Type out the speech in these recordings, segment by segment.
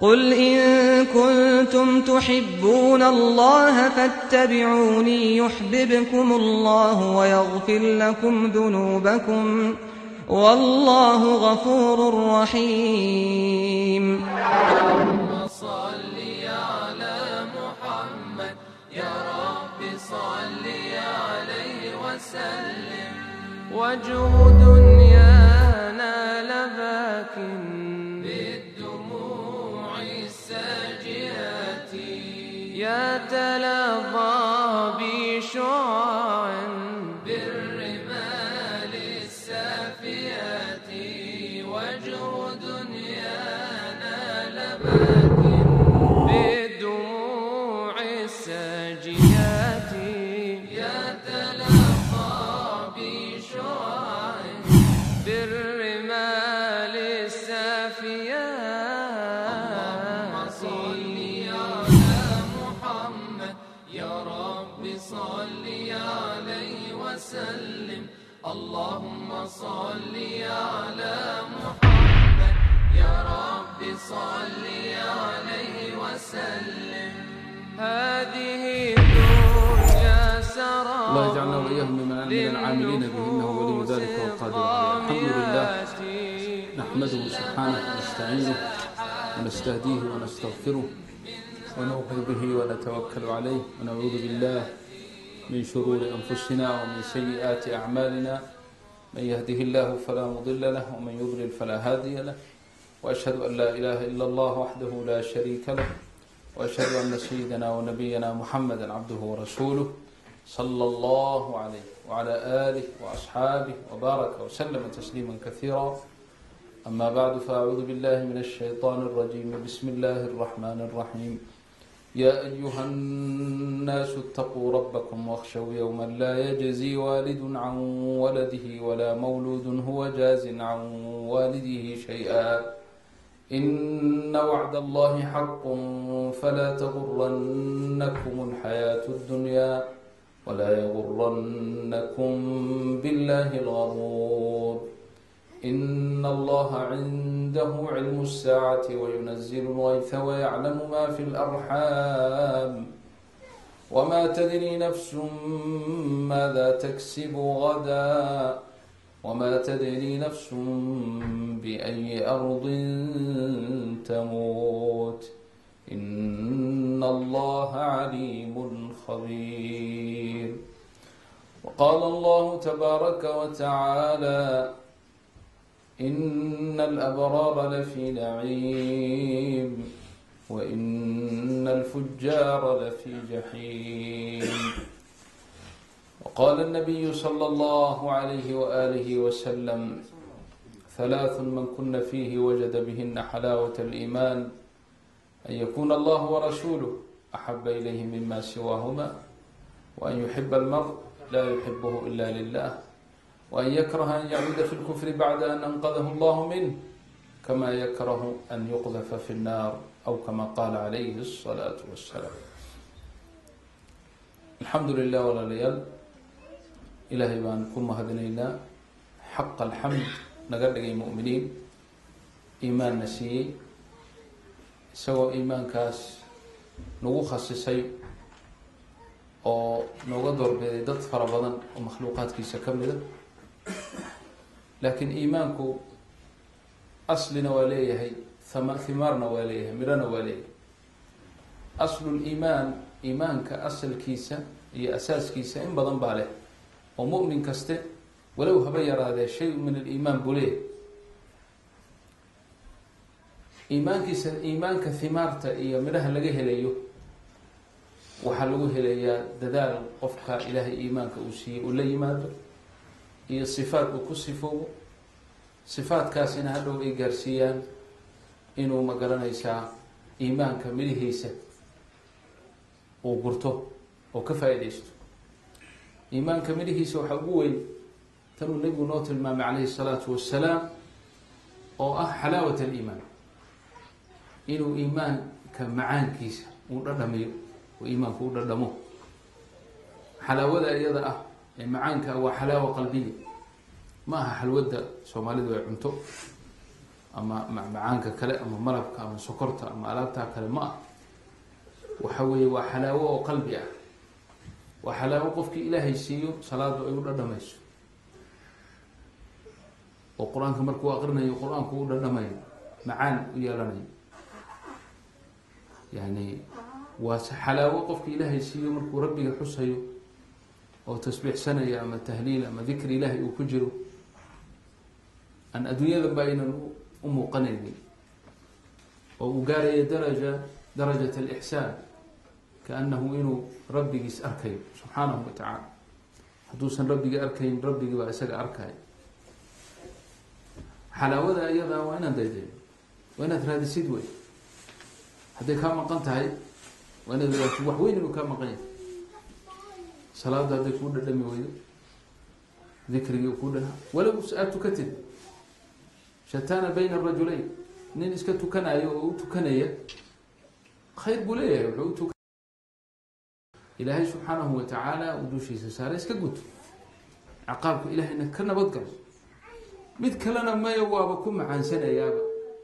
قل إن كنتم تحبون الله فاتبعوني يحببكم الله ويغفر لكم ذنوبكم والله غفور رحيم. اللهم صل على محمد يا رب صل عليه وسلم. وجه دنيانا لباك بالدموع الساجئات يتلظى بشعاع بالرمال السافيات. وجه دنيانا لباك بالدموع الساجئات يتلظى بشعاع بالرمال السافيات. اللهم صل على محمد يا رب صل عليه وسلم. اللهم صل على محمد يا رب صل عليه وسلم. هذه الدنيا سراب الله يجعلنا وإياهم من العاملين به إنه ولي ذلك والقادر عليه. الحمد لله نحمده سبحانه ونستعينه ونستهديه ونستغفره ونؤمن به ونتوكل عليه ونعوذ بالله من شرور أنفسنا ومن سيئات أعمالنا. من يهده الله فلا مضل له ومن يضلل فلا هادي له. وأشهد أن لا إله إلا الله وحده لا شريك له. وأشهد أن سيدنا ونبينا محمدا عبده ورسوله صلى الله عليه وعلى آله وأصحابه وبارك وسلم تسليما كثيرا. أما بعد فأعوذ بالله من الشيطان الرجيم. بسم الله الرحمن الرحيم. يا أيها الناس اتقوا ربكم واخشوا يوما لا يجزي والد عن ولده ولا مولود هو جاز عن والده شيئا إن وعد الله حق فلا تغرنكم الحياة الدنيا ولا يغرنكم بالله الغرور. إن الله عنده علم الساعة وينزل الغيث ويعلم ما في الأرحام وما تدري نفس ماذا تكسب غدا وما تدري نفس بأي أرض تموت إن الله عليم خبير. وقال الله تبارك وتعالى إن الأبرار لفي نعيم وإن الفجار لفي جحيم. وقال النبي صلى الله عليه وآله وسلم ثلاث من كن فيه وجد بهن حلاوة الإيمان أن يكون الله ورسوله أحب إليه مما سواهما وأن يحب المرء لا يحبه إلا لله وأن يكره أن يعود في الكفر بعد أن أنقذه الله منه كما يكره أن يقذف في النار أو كما قال عليه الصلاة والسلام. الحمد لله ولا ليال إلهي بان كم هدنينا حق الحمد نقدر مؤمنين إيمان نسي سوى إيمان كاس نوو خصيصي أو نقدر بدات فربنا ومخلوقات كيسا كاملة لكن إيمانكو أصل نواليه هي ثمار نواليه مر نواليه. أصل الإيمان إيمانك أصل كيسا هي أساس كيسا إن بدن باله ومؤمن كسته ولو هبير هذا شيء من الإيمان بليه. إيمانك ثمارته إيه مرها لقيه ليه وحلوه ليه ددال قفك إلهي إيمانك أوسي ولا يماده iyo sifaat uu ku sifoobo sifaatkaasina hadhow ay gaarsiiyaan inuu ma garanaysaa iimaanka midhiisa uu gurto oo ka faa'iideysto. iimaanka midhiisa waxa ugu weyn tanuu nabigu noo tilmaamay calayhi salaatu wassalaam oo ah xalaawat aliimaan inuu iimaanka macaankiisa uu dhadhamiyo oo iimaanku u dhadhamo. xalaawada iyada ah macaanka waa xalaawa qalbiya ma aha xalwada Soomaalidu ay cunto ama macmacaanka kale ama malabka ama sokorta ama alaabtaa kale ma ah. waxa weeye waa xalaawo oo qalbi ah, waa xalaawo qofkii ilaahay siiyo salaadu ay u dhadhamayso, oo qur-aanka markuu aqrinayo qur-aanku u dhadhamayo, macaan u yeelanayo. yani waa xalaawo qofkii ilaahay siiyo markuu rabbiga xusayo oo tasbiixsanayo ama tahliil ama dikri ilaahay uu ku jiro, aan adduunyadanba aynan u muuqanaynin, oo uu gaarayo darajat alixsaan, kaanahu inuu rabbigiis arkayo subxaanahu watacaala. hadduusan rabbiga arkayn, rabbigii baa isaga arkaya. xalaawada iyadaa waa inaad daydayo, waa inaad raadisid wey. hadday kaa maqan tahay waa inaad raadsid, wax weyn inuu kaa maqan yahay. salaada hadday kuu dhadhami weydo, dikrigii kuu dhaha, walow aad tukatid, shataana bayna arajulayn, nin iska tukanayo oo u tukanaya khayr buu leeyahay, wuxuu u ilaahay subxaanahu watacaala uu dushiisa saare iska guto, ciqaabku ilaahayna ka nabadgalo. mid kalena maya waaba ku macaansanayaaba,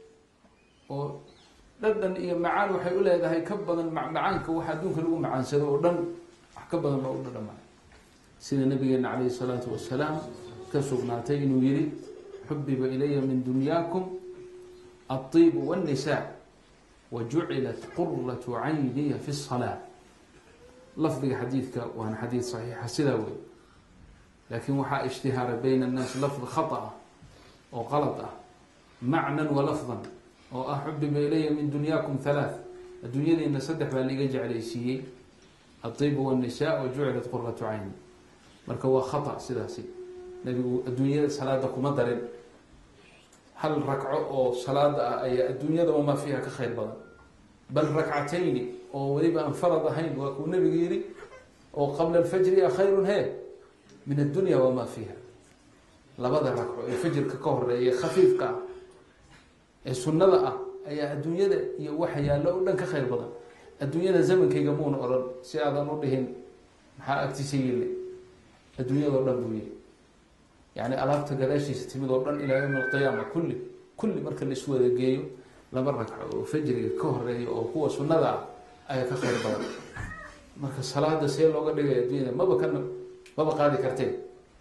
oo dhadhan iyo macaan waxay u leedahay ka badan macaanka waxa adduunka lagu macaansado oo dhan, wax ka badan baa u dhadhamaya. sida nabigeena calayhi salaatu wasalaam ka sugnaatay inuu yihi xubiba ilaya min dunyaakum alطibu wاnnisaa wajucilat quratu cayniya fi الsalaa. lafdiga xadiidka waana xadiid saxiixa sidaa wey, laakiin waxaa ishtihaara bayna annaas lafd khata ah oo qalad ah, macnan wa lafdan, oo ah xubiba ilaya min dunyaakum halaath, adduunyadiina saddex baa laiga jeclaysiiyey, alطibu wاnnisaa wajucilat quratu cayni. marka waa khata sidaasi. nabigu adduunyada salaada kuma darin, hal rakco oo salaada ah ayaa adduunyada wamaa fiiha ka khayr badan, bal rakcatayni oo weliba aan farad ahayn waa kuu nabiga yihi, oo qabla alfajri a khayrun he min addunya wamaa fiiha. labada rakco ee fajrka ka horeeya khafiifka ah ee sunnada ah ayaa adduunyada iyo waxa yaallo o dhan ka khayr badan. adduunyada zamankayga muuna odhan, si aadan u dhihin maxaa agtiisa yille, adduunyadao dhan buu yihi. yani alaabta gadaashiisa timid oo dhan ilaa yawm alqiyaama kulli marka la isu wada geeyo, laba ragco oo fajriga ka horeeya oo kuwa sunnada ah ayaa ka khayr badan. marka salaada see looga dhigay adduunyada maba qaadi karteen.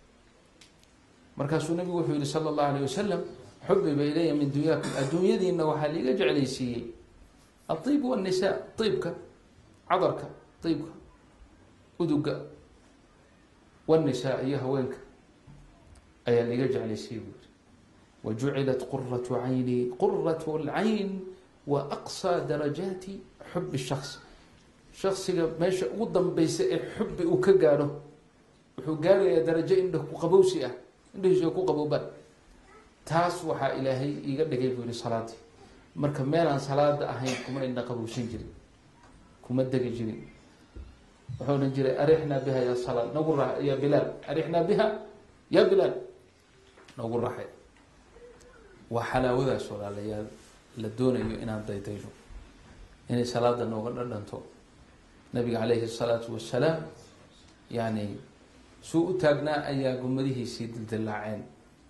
markaasuu nabigu wuxuu yihi sala allahu alayh wasalam, xubiba ilaya min dunyaakum, adduunyadiina waxaa liiga jeclaysiiyey alطiib wاnnisaa, iibka, cadarka, iibka, uduga, wاnnisaa iyo haweenka ayaa liiga jeclaysiiyey buuri. wajucilat quratu cayni, qurat اlcayn wa aqصى darajaati xub الshaks. shaksiga meesha ugu danbeysa ee xubi uu ka gaadho, wuxuu gaarayaa darajo indha ku qabowsi ah, indhahiisa ku qabowbaan. taas waxaa ilaahay iiga dhigay buu yihi salaadii. marka meelaan salaada ahayn kuma indha qabowsan jirin, kuma degi jirin. wuxuu odhan jiray arixnaa biha ya salaad, nagu ra ya bilaal, arixnaa biha ya bilaal, nagu raxay. waa xalaawadaas walaalayaal la doonayo inaan daydayno, inay salaada nooga dhadhanto. nabiga calayhi الsalaatu wasalaam yani suu u taagnaa ayaa gumadihiisii dildilaaceen.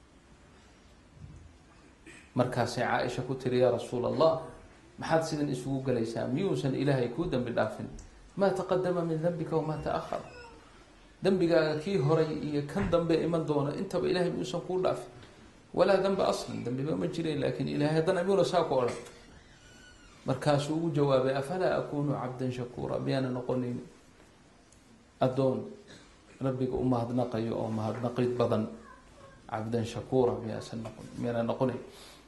markaasay caaisha ku tiri, yaa rasuul allah, maxaad sidan isugu galaysaa, miyuusan ilaahay kuu dembi dhaafin? maa taqadama min dambika wamaa taahar, dembigaaga kii horay iyo kan dambe iman doona intaba ilahay miyuusan kuu dhaafin? walaa danba aslan, dambiba ma jireen, laakin ilahay haddana miyuuna saa ku odhan. markaasuu ugu jawaabay, afalaa akunu cabdan shakuura, miyaana noqonayn addoon rabbiga u mahadnaqayo oo mahadnaqid badan, cabdan shakuura miyaana noqonayn.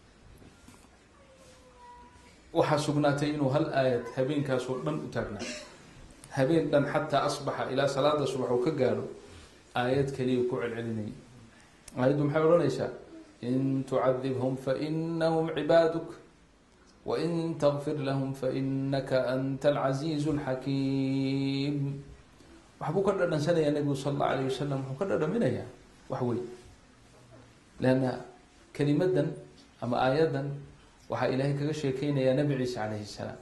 waxaa sugnaatay inuu hal aayad habeenkaasoo dhan u taagnaa, habeen dhan xataa asbaxa, ilaa salaada subax uu ka gaadho, aayad kaliya ku celcelinayay. aayaddu maxay odhanaysaa? in tucadibhum fainahum cibaaduk wain tغfir lahm fainaka anta alcaziizu اlxakiim. waxbuu ka dhadhansanayaa nabigu sal اllahu alayh wasalam, wuxuu ka dhadhaminayaa wax weyn. leanna kelimadan ama aayadan waxaa ilaahay kaga sheekeynayaa nabi ciise calayhi salaam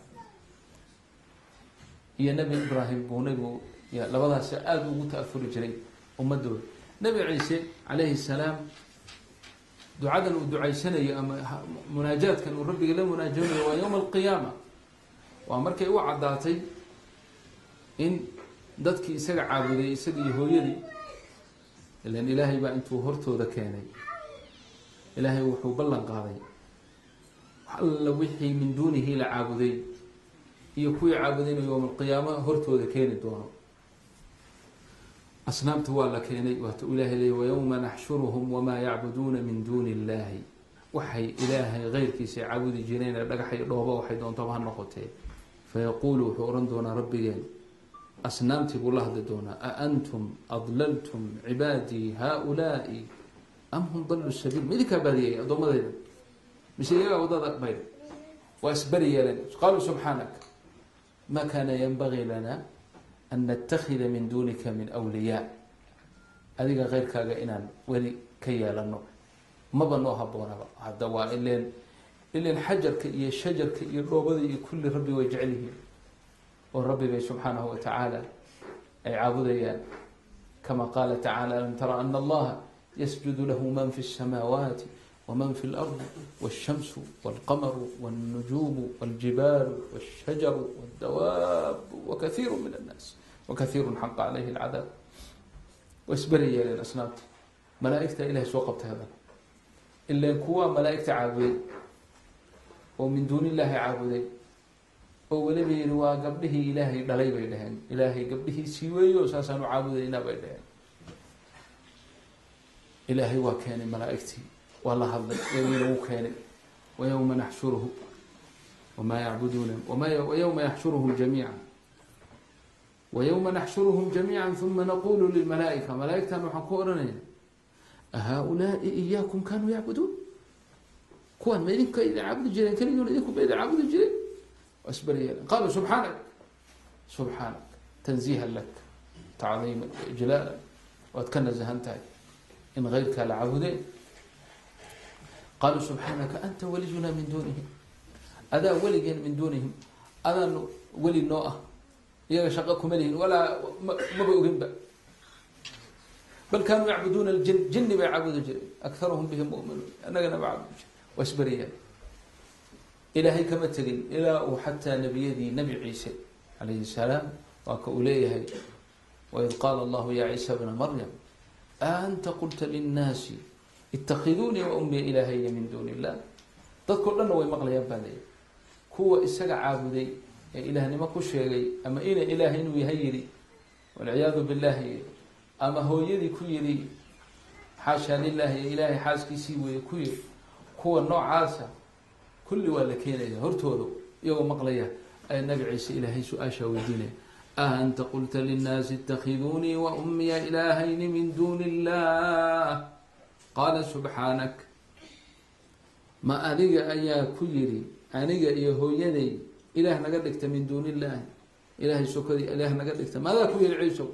iyo nabi ibraahim buu nabigu labadaasi aada ugu ta-afuri jiray ummadooda. nabi ciise calayhi salaam ducadan uu ducaysanayo ama munaajaadkan uu rabbiga la munaajoonayo waa yowma alqiyaama. waa markay u caddaatay in dadkii isaga caabuday isaga iyo hooyadii, ilan ilaahay baa intuu hortooda keenay, ilaahay wuxuu ballan qaaday wax alla wixii min duunihi la caabuday iyo kuwii caabudayna yowma alqiyaama hortooda keeni doono. asnaamta waa la keenay, waata ilaahay leeyahy wayowma naxshuruhum wamaa yacbuduuna min duuni illaahi, waxay ilaahay keyrkiisa caabudi jireen ee dhagax iyo dhooba waxay doontaba ha noqotee, fayaquulu wuxuu ohan doonaa rabbigeen, asnaamtii buu la hadli doonaa, a antum adlaltum cibaadii haaulaai am hum daluu sabiil, ma idinkaa baadiyay addoommadayda mise iyagaa wadada bayr? waa isbari yeeleen. qaaluu subxaanak ma kaana yanbagii lana an natakida min duunika min wliyaa, adiga keyrkaaga inaan weli ka yeelano maba noo haboonaba. hadda waa ileen xajarka iyo shajarka iyo dhoobada iyo kulli rabbi way jecel yihiin oo rabbi bay subxaanahu watacaala ay caabudayaan. kama qaala tacaala alam tara ana allaha yasjudu lahu man fi الsamaawaati waman fi اlardi wالshamsu wاlqamaru wاlnujuumu wاljibaalu wاshajaru wاdawaabu wakaiiru min annaas wakaiiru xaqa calayhi اlcadaab. waa isberi yeeleen asnaabta. malaaigta ilahay soo qabtay haddana ileen kuwaa malaaigta caabuday oo min duuni illaahi caabuday oo weliba yidhi waa gabdhihii ilaahay dhalay bay dhaheen, ilaahay gabdhihiisii weeyo saasaanu caabudaynaa bay dhaheen. ilaahay waa keenay malaaigtii, waa la hadlay, iyagina wuu keenay. wayowma naxshuruhu wamaa yacbuduuna wayowma yaxshuruhum jamiica wayowma naxshuruhum jamiica uma naqulu lilmalaaika, malaaigtan waxaan ku odhanayna ahaaulaai iyaakum kaanuu yacbuduun, kuwaan ma idinka idin caabudi jireen keligoona idinku ba idin caabudi jireen? waa isbari yeeleen. qaaluu subxaanak tanziihan lak tacdiiman ijlaalan, waad ka nasahan tahay in keyrkaa la caabudeen. qaaluu subxaanaka anta waliyunaa min duunihim, adaa weligeen min duunihim, adaanu weli noo ah, iyaga shaqo kuma lihin walaa maba oginba. bal kaanuu yacbuduuna aljin, jinni bay caabudi jireen, akaruhum bihim mu'minuun, annagana ma caabudi jire. waa isbariyaan. ilaahay kama tegin ilaa uu xataa nebiyadii nebi ciise calayhi salaam waa ka uu leeyahay waid qaala allahu ya ciisa bna maryam aanta qulta linnaasi itakhiduunii wa ummiya ilaahayya min duuni illah. dadkao dhanna way maqlayaan baa leeyahy. kuwa isaga caabuday ee ilaahnimo ku sheegay ama ina ilaahay inuu yahay yidhi walciyaadu billahi, ama hooyadii ku yidhi xaashaa lilaahi ee ilaahay xaaskiisii weeye ku yidhi, kuwa noocaasa kulli waa la keenaya hortooda iyagoo maqlaya ay nabi ciise ilaahay su-aashaa weydiinaya, aanta qulta linnaasi itakhiduunii wa ummiya ilaahayni min duuni illah qaala subxaanak, ma adiga ayaa ku yidhi aniga iyo hooyaday ilaah naga dhigta min duuni illaahi, ilaahay sokadii ilaah naga dhigta, ma adaa ku yidhi ciisow?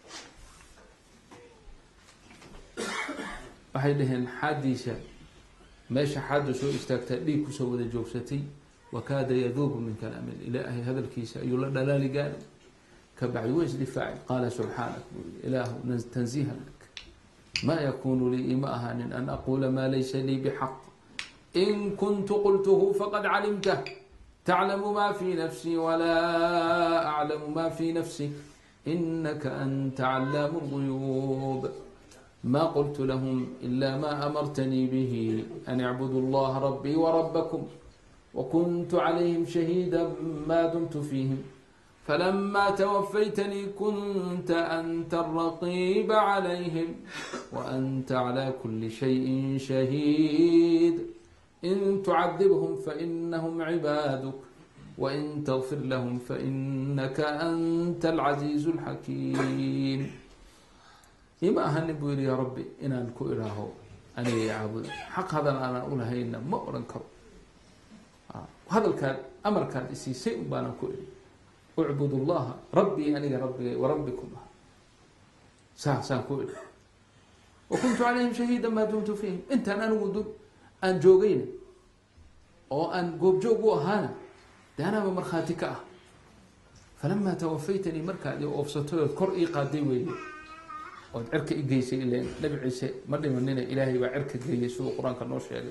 waxay dhaheen xaadiisa meesha xaadda soo istaagtaa dhiig kusoo wada joogsatay, wakaada yaduubu min kalaami ilaahay, hadalkiisa ayuu la dhalaali gaari. ka bacdi wa isdifaacay. qaala subxaanak buu yii ilaahu tanziihan lak maa yakuunu lii ima ahaanin an aquula maa laysa lii bixaq in kuntu qultuhu faqad calimtah taclamu ma fi nafsii walaa aclamu ma fi nafsik inaka anta callaamu lguyuub. ما قلت لهم إلا ما أمرتني به أن اعبدوا الله ربي وربكم وكنت عليهم شهيدا ما دمت فيهم فلما توفيتني كنت أنت الرقيب عليهم وأنت على كل شيء شهيد إن تعذبهم فإنهم عبادك وإن تغفر لهم فإنك أنت العزيز الحكيم. ima ahani buu yihi yaa rabbi inaan ku idhaaho aniga caabuda, xaq hadan aanan ulahayna ma odhan karo. hadalkaad amarkaad isiisay un baanan ku idhi ucbud llaha rabbii aniga rabbigay warabbikum ah, saasaan ku idhi. wakuntu calayhim shahiida maa dumtu fiihim, intaan anigu dul aan joogayna oo aan goobjoog u ahaana de anaaba markhaati ka ah. falamaa tawafaytanii markaad i oofsatood kor ii qaaday weeye ood cirka i geysay ileen nabi ciise ma dhimanina ilaahay baa cirka geeyay siduu qur-aanka noo sheegay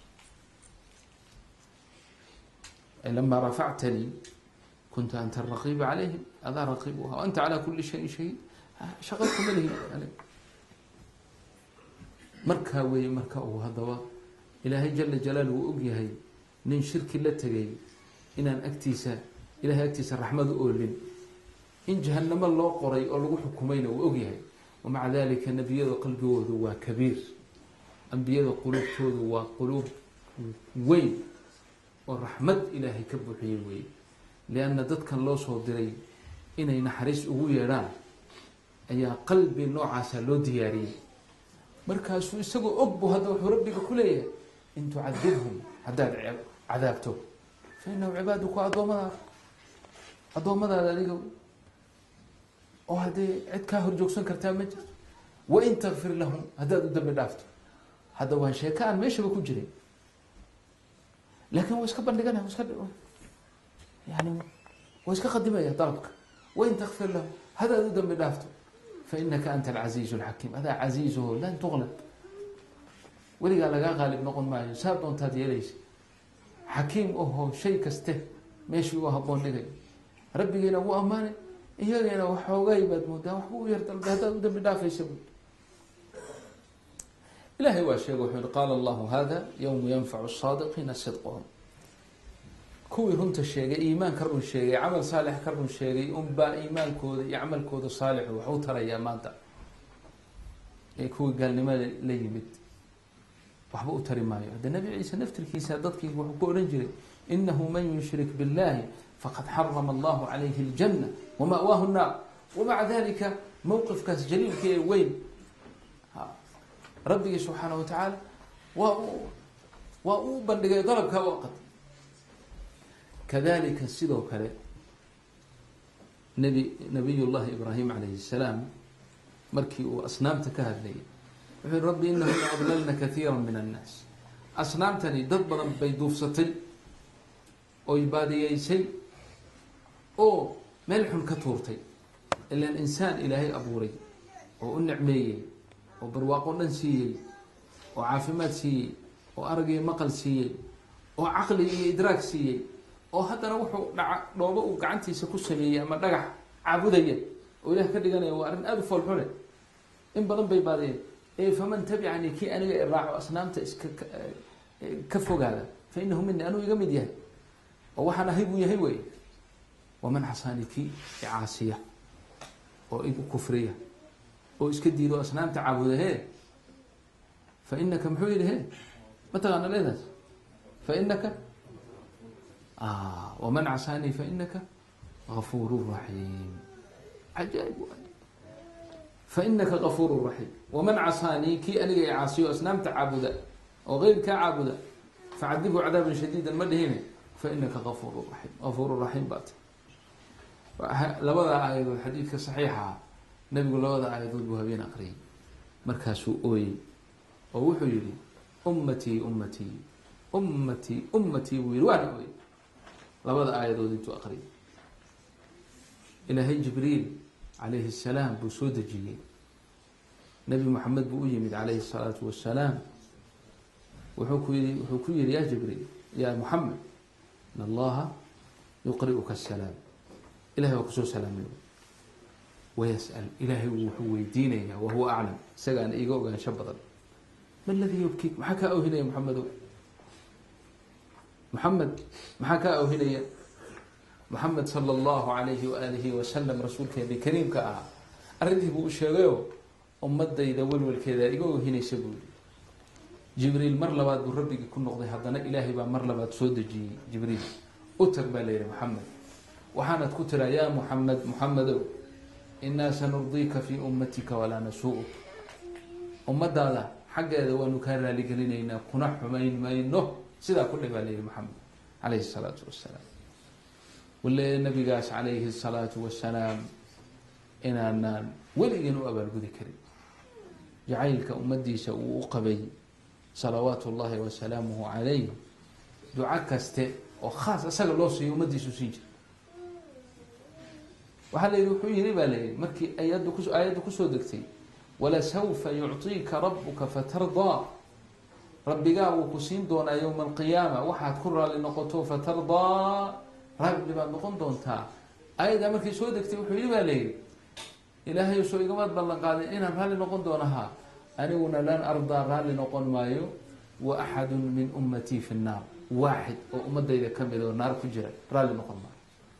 lamaa rafactanii kunta anta araqiiba calayhim adaa raqiib u ahaa wa anta calaa kuli shayin shahiid shaqo kuma lihin markaa weeye marka uu haddaba ilaahay jala jalaal uu og yahay nin shirki la tegay inaan agtiisa ilahay agtiisa raxmadu oolin in jahanamo loo qoray oo lagu xukumayna uu og yahay wamaca dalika nebiyada qalbigoodu waa kabiir ambiyada quluubtoodu waa quluub weyn oo raxmad ilaahay ka buuxiyey weeye lianna dadkan loo soo diray inay naxariis ugu yeedhaan ayaa qalbi noocaasa loo diyaariyey markaasuu isagoo og buu hadda wuxuu rabbiga ku leeyahay in tucadibhum haddaad cadaabto fa inahu cibaaduka addoommadaada adiga oo haddee cid kaa horjoogsan kartaa ma jirto wain takfir lahum haddaad u dambi dhaafto hadda waa sheeka aan meeshaba ku jirin laakin waa iska bandhiganaya yani waa iska qadimaya dalabka wain takfir lahum haddaad u dambi dhaafto fainaka anta alcaziizu alxakiim adaa casiizaho lan tuqlab weligaa lagaa qaalib noqon maayo saa doontaad yeelaysa xakiim ahoo shay kaste meeshii u haboon dhigay rabbigiina wuu ammaanay iyagana waxoogay baad moodaa waxba u yar dalbay haddaad u dambi dhaafaysa bu ilahay waa sheegay wuxuu yihi qaala allahu hada yawmu yanfacu saadiqiina sidquhum kuwii runta sheegay iimaanka run sheegay camal saalix ka run sheegay unbaa iimaankooda iyo camalkooda saalixu wax u tarayaa maanta ee kuwii gaalnimada la yimid waxba u tari maayo hadda nabi ciise naftirkiisa dadkii wuxuu ku odhan jiray inahu man yushrik biاllahi faqad xarama allahu calayhi اljanna wama'waahu الnaar wamaca dalika mowqifkaas jaliilka ee weyn rabbigii subxaanaه wa tacaala waa uu bandhigay dalabkaa waqad kadalika sidoo kale nabiy llahi ibraahim calayhi الsalaam markii uu asnaamta ka hadlayay wuxuu yihi rabbi inahuna adlalna kaiira min annaas asnaamtani dad badan bay duufsatay oy baadiyeysay oo meel xun ka tuurtay ilaan insaan ilaahay abuuray oo u nicmeeyey oo barwaaqo dhan siiyey oo caafimaad siiyey oo arag iyo maqal siiyey oo caqli iyo idraag siiyey oo haddana wuxuu dhoobo uu gacantiisa ku sameeyey ama dhagax caabudaya oo ilaah ka dhiganaya waa arrin aada u foolxune in badan bay baadiyeen faman tabicanii kii aniga iraaco asnaamta iska ka fogaada fa inahu mini anuu iga mid yahay oo waxaan ahay buu yahay wey waman xasaani kii icaasiya oo igu kufriya oo iska diido asnaamta caabuda he fa inaka muxuu yihi he mataqaana leedaas fa inaka waman casaanii fa inaka gafuur raxiim cajaaib fainaka gafuur raxiim waman casaanii kii aniga i caasiyo asnaamta caabuda oo keyrkaa caabuda facadibhu cadaaban shadiida ma dhihine fainaka gafuur raxiim gafuur raxiim baat labada aayadood xadiidka saxiixa nabigu labada aayadood buu habeen aqriyay markaasuu ooyey oo wuxuu yihi ummatii ummatii ummatii ummatii buu yihi waana ooyey labada aayadood intuu aqriyay ilaahay jibriil calayhi الsalaam buu soo dejiyey nabi moxamed buu u yimid calayhi الsalaatu wasalaam wuxuu ku yihi ya jibriil ya moxamed in allaha yuqri'uka الsalaam ilahay waa kusoo salaamay wayas'al ilaahay wuxuu weydiinayaa wahuwa aclam isagaana iiga ogaansho badan ma ladii yubkiik maxaa kaa awhinaya moxamedow moxamed maxaa kaa awhinaya moxamed sala allahu alayhi waalihi wasalam rasuulkeeni kariimka ahaa arrintii buu u sheegayo ummadayda welwelkeeda iga ohinaysa buu yihi jibriil mar labaad buu rabbigii ku noqday haddana ilaahay baa mar labaad soo dejiyey jibriil u tag baa la yihi moxamed waxaanad ku tiraa yaa moxamed moxamedow inaa sanurdiika fii ummatika walaa nasuu'uk ummadaada xaggeeda waanu kaa raaligelinaynaa kuna xumayn mayno sidaa ku dhe baa la yihi moxamed calayhi الsalaatu wasalaam wale nabigaas calayhi الsalaatu wasalaam inaanaan weligeen u abaalgudi karin jacaylka ummadiisa uu u qabay salawaatu اllahi wasalaamuhu calayh duco kaste oo khaas isaga loo siiyo ummadiisu siin jira waxaa la yihi wuxuu yihi baa la yihi markii aayadda kusoo degtay walasawfa yucطiika rabuka fatardaa rabbigaa wuu ku siin doonaa yowma alqiyaama waxaad ku raalli noqoto fatardaa raalli baad noqon doontaa. aayaddaa markay soo degtay wuxuu yidhi baa layidhi ilaahay soo igamaad ballan qaadin inaan raalli noqon doonahaa aniguna lan ardaa raalli noqon maayo wa axadu min ummatii fi nnaar waaxid oo ummadayda ka mid oo naar ku jira raalli noqon maayo.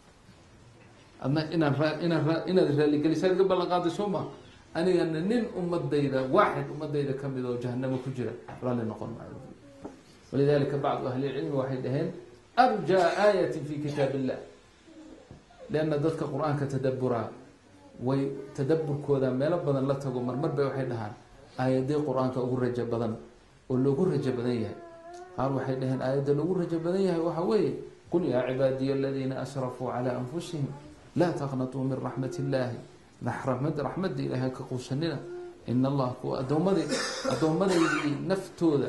adna inaad raalligelisaad iga ballan qaaday soo maa anigana nin ummadayda waaxid ummadayda ka mid oo jahanamo ku jira raalli noqon maayo. walidalika bacdu ahli lcilmi waxay dhaheen arjaa aayatin fi kitaab illah lianna dadka qur-aanka tadaburaa way tadaburkooda meelo badan la tago marmar bay waxay dhahaan aayadii qur-aanka ugu rajo badan oo loogu rajo badan yahay. qaar waxay dhaheen aayadda loogu rajo badan yahay waxa weeye qul yaa cibaadiya aladiina asrafuu calaa anfusihim laa taqnatuu min raxmat illaahi raxmadda ilaahay ka quusanina in allah kuwa addoomadaydii naftooda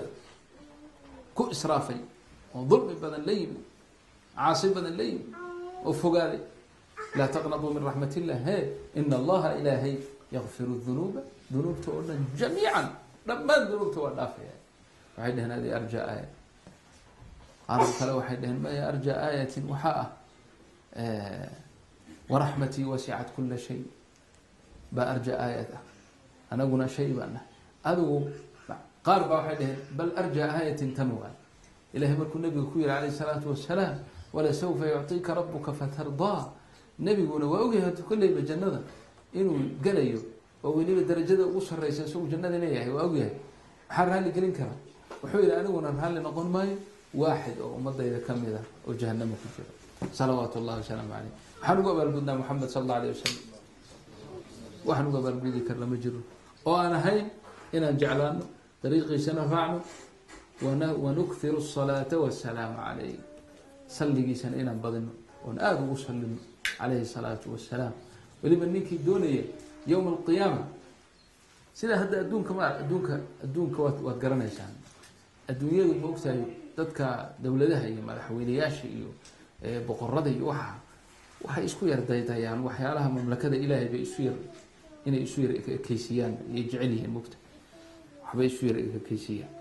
ku israafay oo dulmi badan la yimi caasi badan la yimi oo fogaaday laa taqnatuu min raxmat illah ina allaha ilaahay yakfiru dunuuba dunuubta oo dhan jamiican dhammaan dunuubta waa dhaafaya. waxay dhaheen adi arjaa aaya. qaar kale waxay dhaheen maya arjaa aayatin waxaa ah waraxmatii wasicat kula shay baa arjaa aayat ah anaguna shay baan ah adigu. qaar baa waxay dhaheen bal arjaa aayatin tan waa ilahay markuu nabiga ku yihi calayh salaatu wasalaam walasawfa yucطiika rabuka fatardaa nebiguna waa ogyahay kolleyba jannada inuu gelayo oo weliba darajada ugu sareysa isagu jannada leeyahay waa ogyahay maxaa raalli gelin karaa. wuxuu yihi aniguna raalli noqon maayo waaxid oo ummadayda kamid ah oo jahanamo ku jiro salawaatu llahi wasalaamu caleyh. waxaan ugu abaalgudnaa moxamed sal alla alayh wasalam waxaan ugu abaalgudi karna ma jiro oo aan ahayn inaan jeclaano dariiqiisana raacno wanukhiru الsalaata wasalaamu calayh salligiisana inaan badino oon aada ugu salino calayhi salaatu wasalaam. weliba ninkii doonaya yowma alqiyaama sidaa hadda adduunka waad garanaysaan. adduunyadu ma ogtahay dadka dowladaha iyo madaxweyneyaasha iyo boqorada iyo waxay isku yar daydayaan waxyaalaha mamlakada ilaahay bay inay isu yar ekeysiiyaan iyo jecel yihiin mogta waxbay isu yar ekeysiiyaan.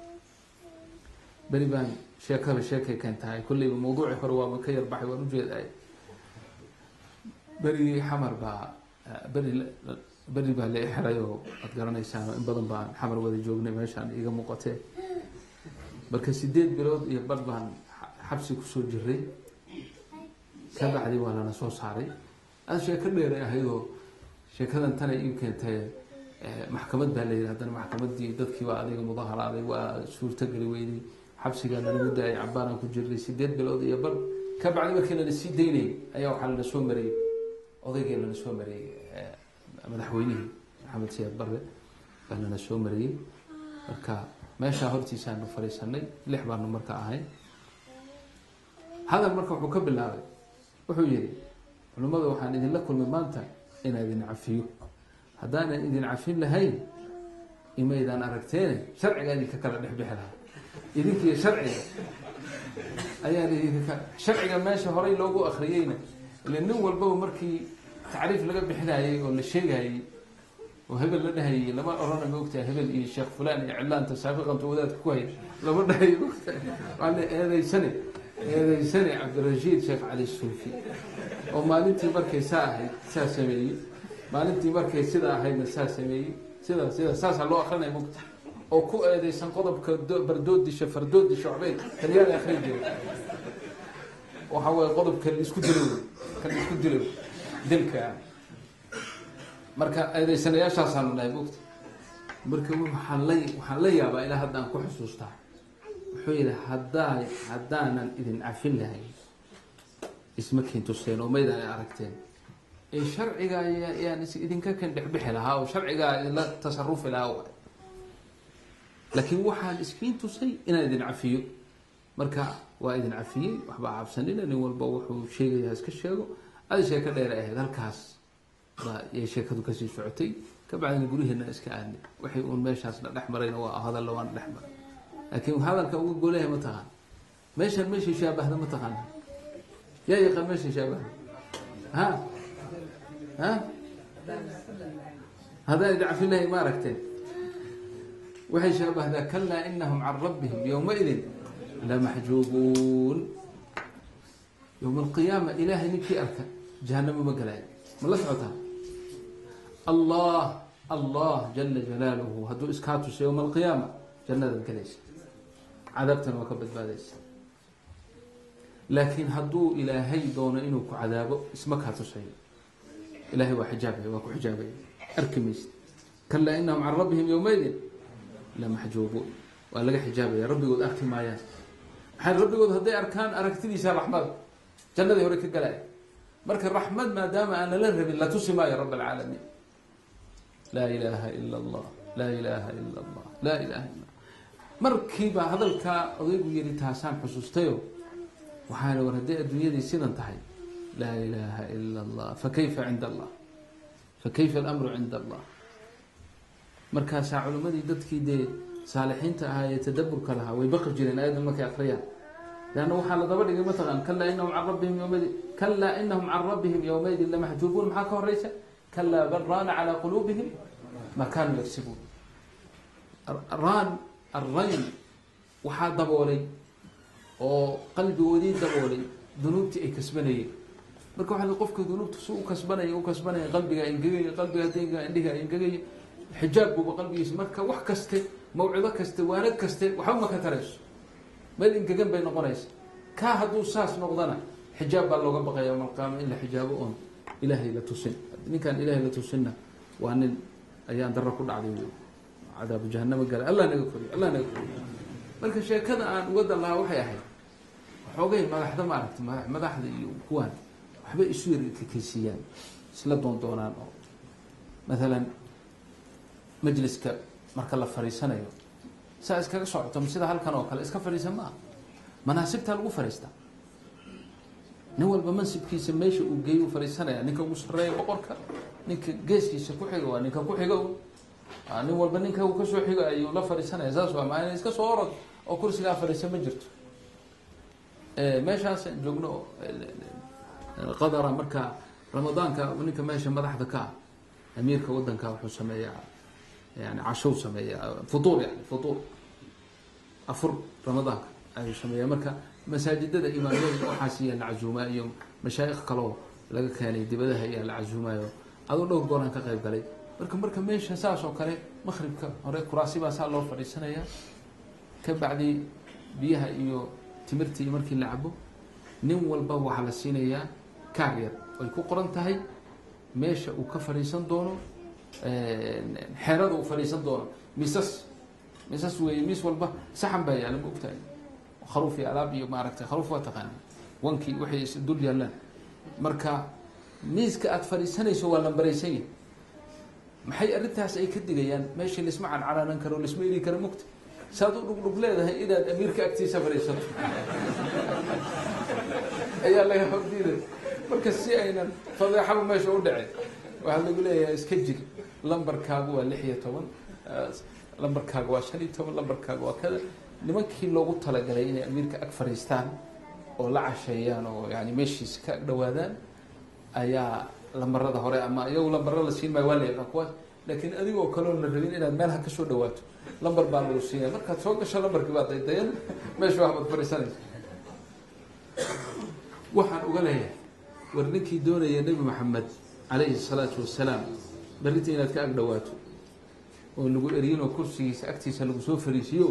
beri baan sheekay keentahay kolleyba mawduuci hore waaba ka yar baxay waan ujeedaay. berigii xamar baa beri baa la xiray oo aad garanaysaan in badan baan xamar wada joognay meeshaan iga muuqatee. marka 8 bilood iyo bar baan xabsi kusoo jiray kabacdi waa lana soo saaray. sheeko dheeray ahaydoo sheekadan tana ii keentay maxkamad baa la yidhi haddana maxkamadii dadkii baa adiga mudaharaaday waa suurtageli weyday xabsigaa lanagu daayay cabaaraan ku jiray 8 bilood iyo bar. kabacdi markii lana sii daynayay ayaa waxaa lana soo marayay odaygii lana soo marayay madaxweynihii maxamed siyaad barre baa lana soo marayay. marka meeshaa hortiisaanu fariisanay 6 baanu marka ahayn. hadal marka wuxuu ka bilaabay wuxuu yihi culimmada waxaan idinla kulmay maanta inaan idin cafiyo haddaanan idin cafin lahayn imaydaan aragteene sharcigaa idinka kala dhexbixi lahaa idinkiiyo sharciga ayaan idinka sharciga meesha horey loogu akriyeyna ile nin walbaba markii tacriif laga bixinayay oo la sheegayay oo hebel la dhahayay lama orana ma ogtahay hebel iyo sheekh fulaan iyo cilaanta saafiqanta wadaadka ku hay lama dhahay waa eedeysane cabdirashiid sheekh cali suufi oo maalintii markay saa ahayd saa sameeyey maalintii markay sidaa ahaydna saa sameeyey sida saasaa loo akrinaya mogta oo ku eedeysan qodobka bardoodisha fardoodisha waxbay talyaani akrin jiray waxa waye qodobka laisku dilo dilka marka eedeysanayaashaasaanu dhahay mogta. marka waxaan la yaabaa ilaa hadda aan ku xusuustaa wuxuu yihi haddaanan idin cafin lahayn isma keentuseen oo maydaan ay aragteen ee sharcigaa yaan idinka kan dhexbixi lahaa oo sharcigaa idinla tasarufi lahaa. laakiin waxaan iskiin tusay inaan idin cafiyo marka waa idin cafiyey waxbaa cabsanina nin walba wuxuu sheegayaa iska sheego. adi sheeko dheer ahayd halkaas yay sheekadu kasii socotay. kabacdina guryaheena iska aadnay waxay uun meeshaasna dhex marayna waa hadalla waana dhex maray laakiin hadalka uga goleha ma taqaan meeshan meeshay shaabahda ma taqaana yaa yaqaan meeshay shaabahda هذا يدعى في الله ما ركتين وحي شابه ذا كلا إنهم عن ربهم يومئذ لمحجوبون. يوم القيامة إلهي نكي أركا جهنم مقلاي ما لا سعوتها الله جل جلاله هدو إسكاتوس يوم القيامة جنة القليش عذابتنا وكبت باديس. لكن هدو إلهي دون إنه كعذابه اسمك هاتو شيء إلهي وحجابه وكحجابه أركميس. كلا إنهم عن ربهم يومئذ لمحجوبون وقال لك حجابه يا ربي قد أركي معايا حال ربي قد هدي أركان أركتني سار رحمة جنة هوريك القلائي مرك الرحمة ما دام أنا لنرب لا تسمى يا رب العالمين. لا إله إلا الله لا إله إلا الله لا إله إلا الله. مركبة هذا الكا أضيب يري تهسان حسوستيو وحال وردي الدنيا دي سيدا انتهي. لا إله إلا الله فكيف عند الله فكيف الأمر عند الله. مركز علماء دتكي دي صالحين تاها يتدبر كلها ويبقى جيرين أيضا ما كأخريان لأنه حال ضبط مثلا كلا إنهم عن ربهم يومئذ كلا إنهم عن ربهم يومئذ لمحجوبون محاكوا الرئيسة كلا بل ران على قلوبهم ما كانوا يكسبون. ران الرين وحاد دبولي وقلبي ودي دبولي ذنوبتي أي كسبني مركو حال قفك ذنوبتي سوء كسبني قلبي إنجي قلبي عندي إنجي حجاب بقلبي اسمك وحكستي موعظة كستي وانك كستي وحوما كتريش ما إنك جنب بين قريش كهدو ساس نقضنا حجاب بالله بقى يوم القيامة إلا حجابه إلهي لا تسن إن كان إلهي لا تسنه وأن أيام درك كل عذاب جهنم قال الله نغفر مرك شيء كذا أن ود الله وحي أحد حوجي ما حدا ما عرفت ما حدا يكون حبي يصير كيسيان سلطون دونان مثلا مجلسك marka la fariisanayo saa iskaga socoto sida halkan oo kale iska fariisan ma manaasibta lagu fariista nin walba mansibkiisa meesha uu geeyo fariisanaya ninka ugu sareeyo boqorka ninka geeskiisa ku xigo ninka ku xigo nin walba ninka uu ka soo xigo ayuu la fariisanaya saas waa macna iska soo orod oo kursiga fariisan ma jirto meeshaas joogno qadara marka ramadaanka ninka meesha madaxda ka amiirka wadanka wuxuu sameeyaa يعني عشو سمية فطور يعني فطور أفر رمضان أي سمية مركا مساجد ده إمامية وحاسية العزومة يوم مشايخ قالوا لقى كان يدبدها هي العزومة يوم أقول له قرن كقريب قليل مركا مش أساس أو كله مخرب كهري كراسي بس الله في السنة يا كبعدي بيها إيو تمرتي مركي لعبه نم والبو على السنة يا كارير ويكون قرن تهي مش وكفر يسند دونه حيرده وفريسان دونه مساس ويميس والبه سحن بها يعني مقتاي خروفي علابي ما عرفت خروف وتقاني وانكي وحي دول يلا marka miiska aad fariisanayso waa lambaraysan maxay arintaas ay ka digayaan meeshii la ismacaan calaanan karo la ismeeyay karo mugta saad u dhug leedahay inaad amiirka agtiisa fariisato ayaa laga hogdiiday marka si aynan fadeexaba meesha u dhacay waxa lagu leeyahay iska jig lambarkaagu waa 16 lambarkaagu waa 15 lambarkaagu waa kada nimankii loogu talagalay inay amiirka ag fariistaan oo la casheeyaan oo yani meeshiis ka dhawaadaan ayaa lambarada hore ama iyagu lambarada la siin maayo waa leeyahay kuwa laakiin adigoo kale la rabin inaad meel ka soo dhawaato lambar baa lagu siiyay marka soo gasho lambarkii baad daydayan meesha wax baad fariisanaysaa waxaan uga leeyahay war ninkii doonaya nabi maxamed alayhi salatu wassalaam barintii inaad ka ag dhawaato oo lagu eriyino kursigiisa agtiisa lagu soo fariisiyo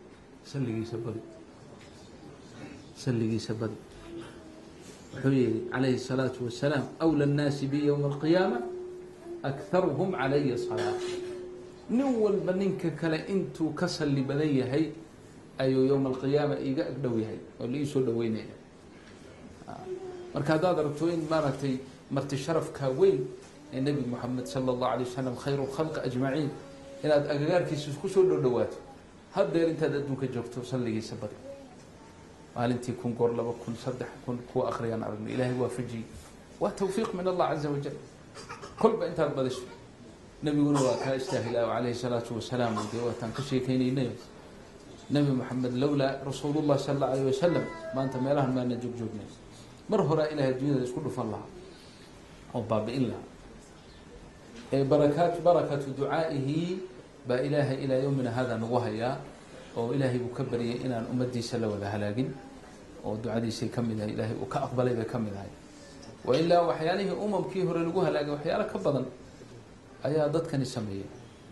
salligiisa badi وحوي عليه الصلاة والسلام أولى الناس بي يوم القيامة أكثرهم علي صلاة نول بنينك كلا انتو كسل بدي هي أي يوم القيامة إيجا أقدوي هي واللي يسول دوينه مركز هذا رتوين مرتي شرف كوين النبي محمد صلى الله عليه وسلم خير الخلق أجمعين إن أجارك يسكسول دوات هذا أنت ددوك جوكتو صلي سبت قال انت كن قرلب كن صدح كن كو اخريان ارن الهي وافجي وتوفيق من الله عز وجل كل انت بدش نبي يقول لا يستاهل عليه الصلاه والسلام وتان كشيكينين نبي محمد لولا رسول الله صلى الله عليه وسلم ما انت ميلها ما نجوب جوبنا مر هراء الى الدنيا اسكو فالله او باب الا بركة دعائه بإله إلى يومنا هذا نوهيا أو إلهي بكبري إن أمدي سلا ولا هلاجن أو دعادي شيء كم ذا إلهي وكأقبل إذا كم ذا وإلا وحيانه كيه رلجوها لاجن وحيانا كبضا أيا ضد كان يسميه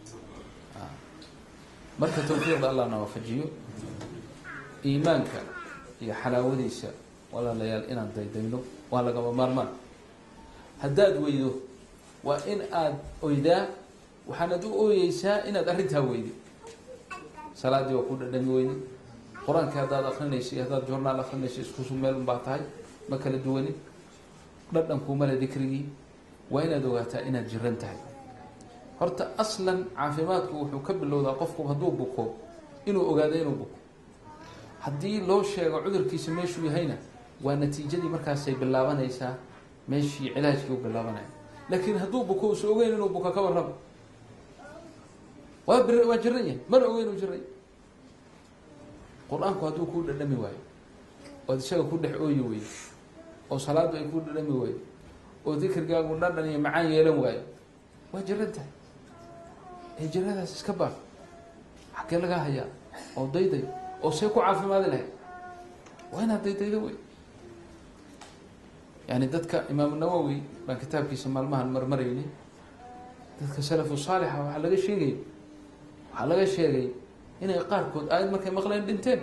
مركة توفيق الله نوافجيه إيمانك يا حلاوديس ولا ليال إن ديدينه ولا قبل مرمان هداد ويدو وإن أد ويدا وحندو أويسا إن أدرتها ويدي صلاة وكل دم ويدي قرآن كهذا أخرنا شيء هذا جورنال أخرنا شيء خصوصا مال بعطاي ما كان الدواني ردنا كومال ذكري وإن دوغتا إن جرنتها هرت أصلا عافيماتك وحكب لو ذا قفكم هدوء بكو إنه أجادين بكو haddii loo sheego cudurkiisa meeshuu yahayna waa natiijadii markaas ay bilaabanaysaa meeshii cilaajkii uu bilaabanay laakiin hadduu buko soo ogeyn inuu buka ka warrabo waa jiray mar ogeyn uu jiray quraanku hadduu ku dhadhami waayo oo isaga ku dhex ooyi way oo salaadu ay ku dhadhami way oo dhikrigaagu dhadhan iyo macaan yeelan waayo waa jiranta ee jiradaas iska baaf xaqee laga haya oo dayday oo shay ku caafimaad leh وين هديتي ذوي يعني ذاتك إمام النووي ما كتاب كيس مالمها المرمريني ذاتك سلف الصالح وحلقة شيء هنا يقاركود آيات مركي مغلين بنتين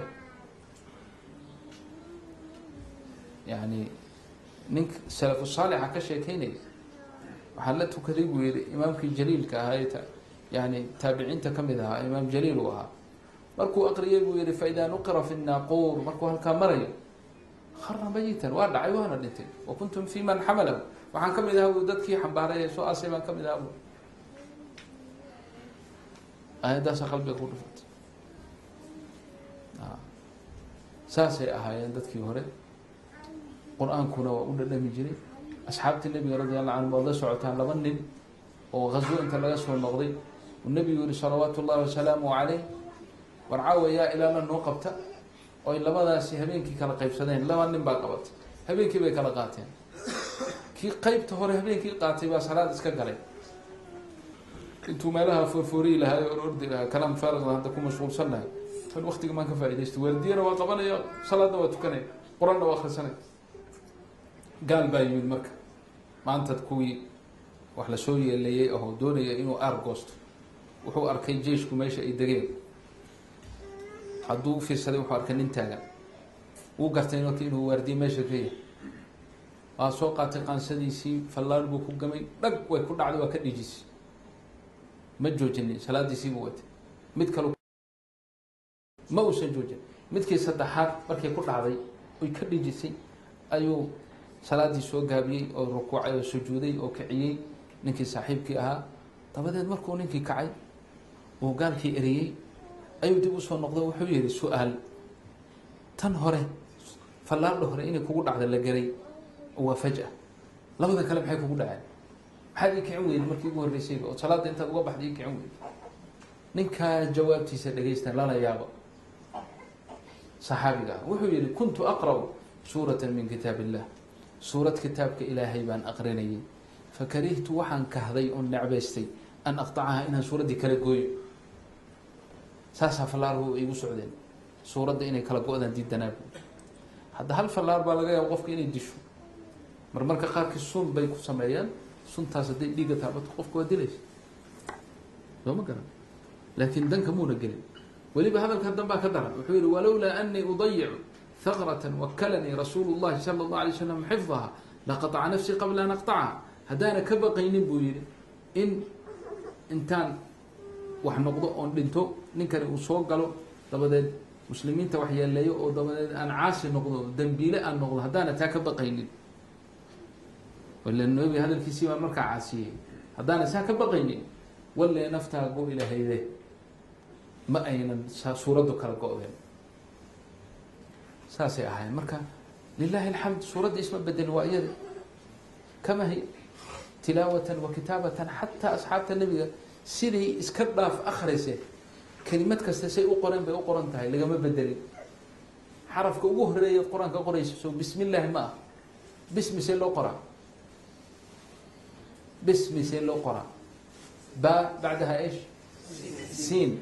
يعني نك سلف الصالح كشيء كيني وحلته كذي وير إمامك الجليل كهايته يعني تابعين تكملها إمام جليل وها مركو أقريب وير فإذا نقر في الناقور مركو هالكامري خر ميتا وارد عيوانا دنتين وكنتم في من حمله وحن كملها ودتكي حنباري سو أسيما كملها هذا قلبي يقول فت ساسي أهاي دتكي هوري قرآن كنا وأقول النبي جري أصحاب النبي رضي الله عنهم وضع سعوتان لظن وغزو أنت لغسه النغضي والنبي يقول صلوات الله وسلامه عليه ورعاوة يا إلى من وقبت وإلا ماذا هبينكي كلا قيب سنين لما نبا قبت هبينكي بي كلا قاتين كي قيبت هوري هبينكي قاتي با صلاة اسكا قلي انتو ما لها فرفوري لها الأرض لها كلام فارغ لها تكون مشغول سنة فالوقت ما كفايدشت والديرة وقبنا يا صلاة وتكني قرآن وآخر سنة قال باي من مكة ما أنت تكوي وحلا سوريا اللي يأهو دوني إنو أرغوست وحو أركي جيشكو ماشا إيداقين hadduu fiirsaday wuxuu arkay nin taagan wuu gartay inuu waardiye meesha ka yahay waa soo qaatay qaansadiisii fallaar buu ku gamay dhag way ku dhacday waa ka dhijisay ma joojinin salaadiisii buu watay mid kale ma uusan joojin midkii saddexaad markay ku dhacday way ka dhijisay ayuu salaadii soo gaabiyey oo rukuucay oo sujuuday oo kiciyey ninkii saaxiibkii ahaa dabadeed markuu ninkii kacay uu gaalkii eriyey ayuu dib u soo noqday wuxuu yiri su'aal tan hore fallaarda hore inay kugu dhacdo la garay waa faj'a labada kale maxay kugu dhaceen maxay kicin weeyeen markii ugu horeysay oo salaada inta uga baxday kicin weeyeen ninka jawaabtiisa dhageystan la yaabo saxaabiga wuxuu yiri kuntu aqra suratan min kitabillah suurat kitabka ilaahay baan aqrinayay fakarihtu waxaan kahday oo nacbaystay an aqtacaha inaan suuradii kala gooyo ساسا فلار هو يقول سعودين صورة إني كلا قوة دي الدناب هذا هل فلار بالغا يوقف إني ديشو مرمرك قارك السون بيكو سمعيان سون تصدق ديقة تعبت قف قوة دي ليش لو ما قرأ لكن دنك مو نقلين ولي بهذا الكلام بقى كدر وحير ولولا أني أضيع ثغرة وكلني رسول الله صلى الله عليه وسلم حفظها لقطع نفسي قبل أن أقطعها هدانا كبقين بوير إن إنتان wax noqdo oo dhinto ninkani uu soo galo dabadeed muslimiinta wax yeelayo oo dabadeed aan caasi noqdo dambiile aan noqdo hadana taa ka baqaynin wala nabi hadalkiisii waa marka caasiyay hadana saa ka baqaynin wala naftaagu ilaahayde ma aynan suuradu kala go'deen saasay ahayn marka lillahi alhamd suuradu isma badal waa iyada kama hi tilawatan wa kitabatan hatta ashaabta nabiga sidii iska dhaaf akhriise kelimad kasta say u qoran bay u qoran tahay laga ma bedelin xarafka ugu horeeyo quraanka qorayso bismillah ma bismi say loo qora bismi say loo qora باء بعدها إيش؟ سين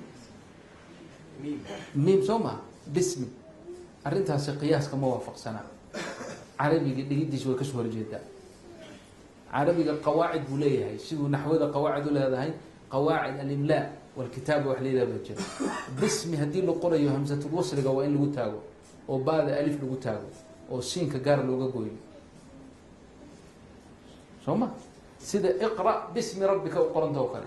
ميم سوما باسم أرنتها سقياس كموافق سنة عربي قد شوي كشور جدا عربي القواعد بوليه هاي شو نحو ذا قواعد ولا هذا هاي قواعد الإملاء والكتاب وحليلة بجد باسم هدي له قرية همزة الوصل قوائن لو تاو وبعد ألف لو تاو وسين كجار لو جوي سوما سيدا اقرأ باسم ربك وقرن توكل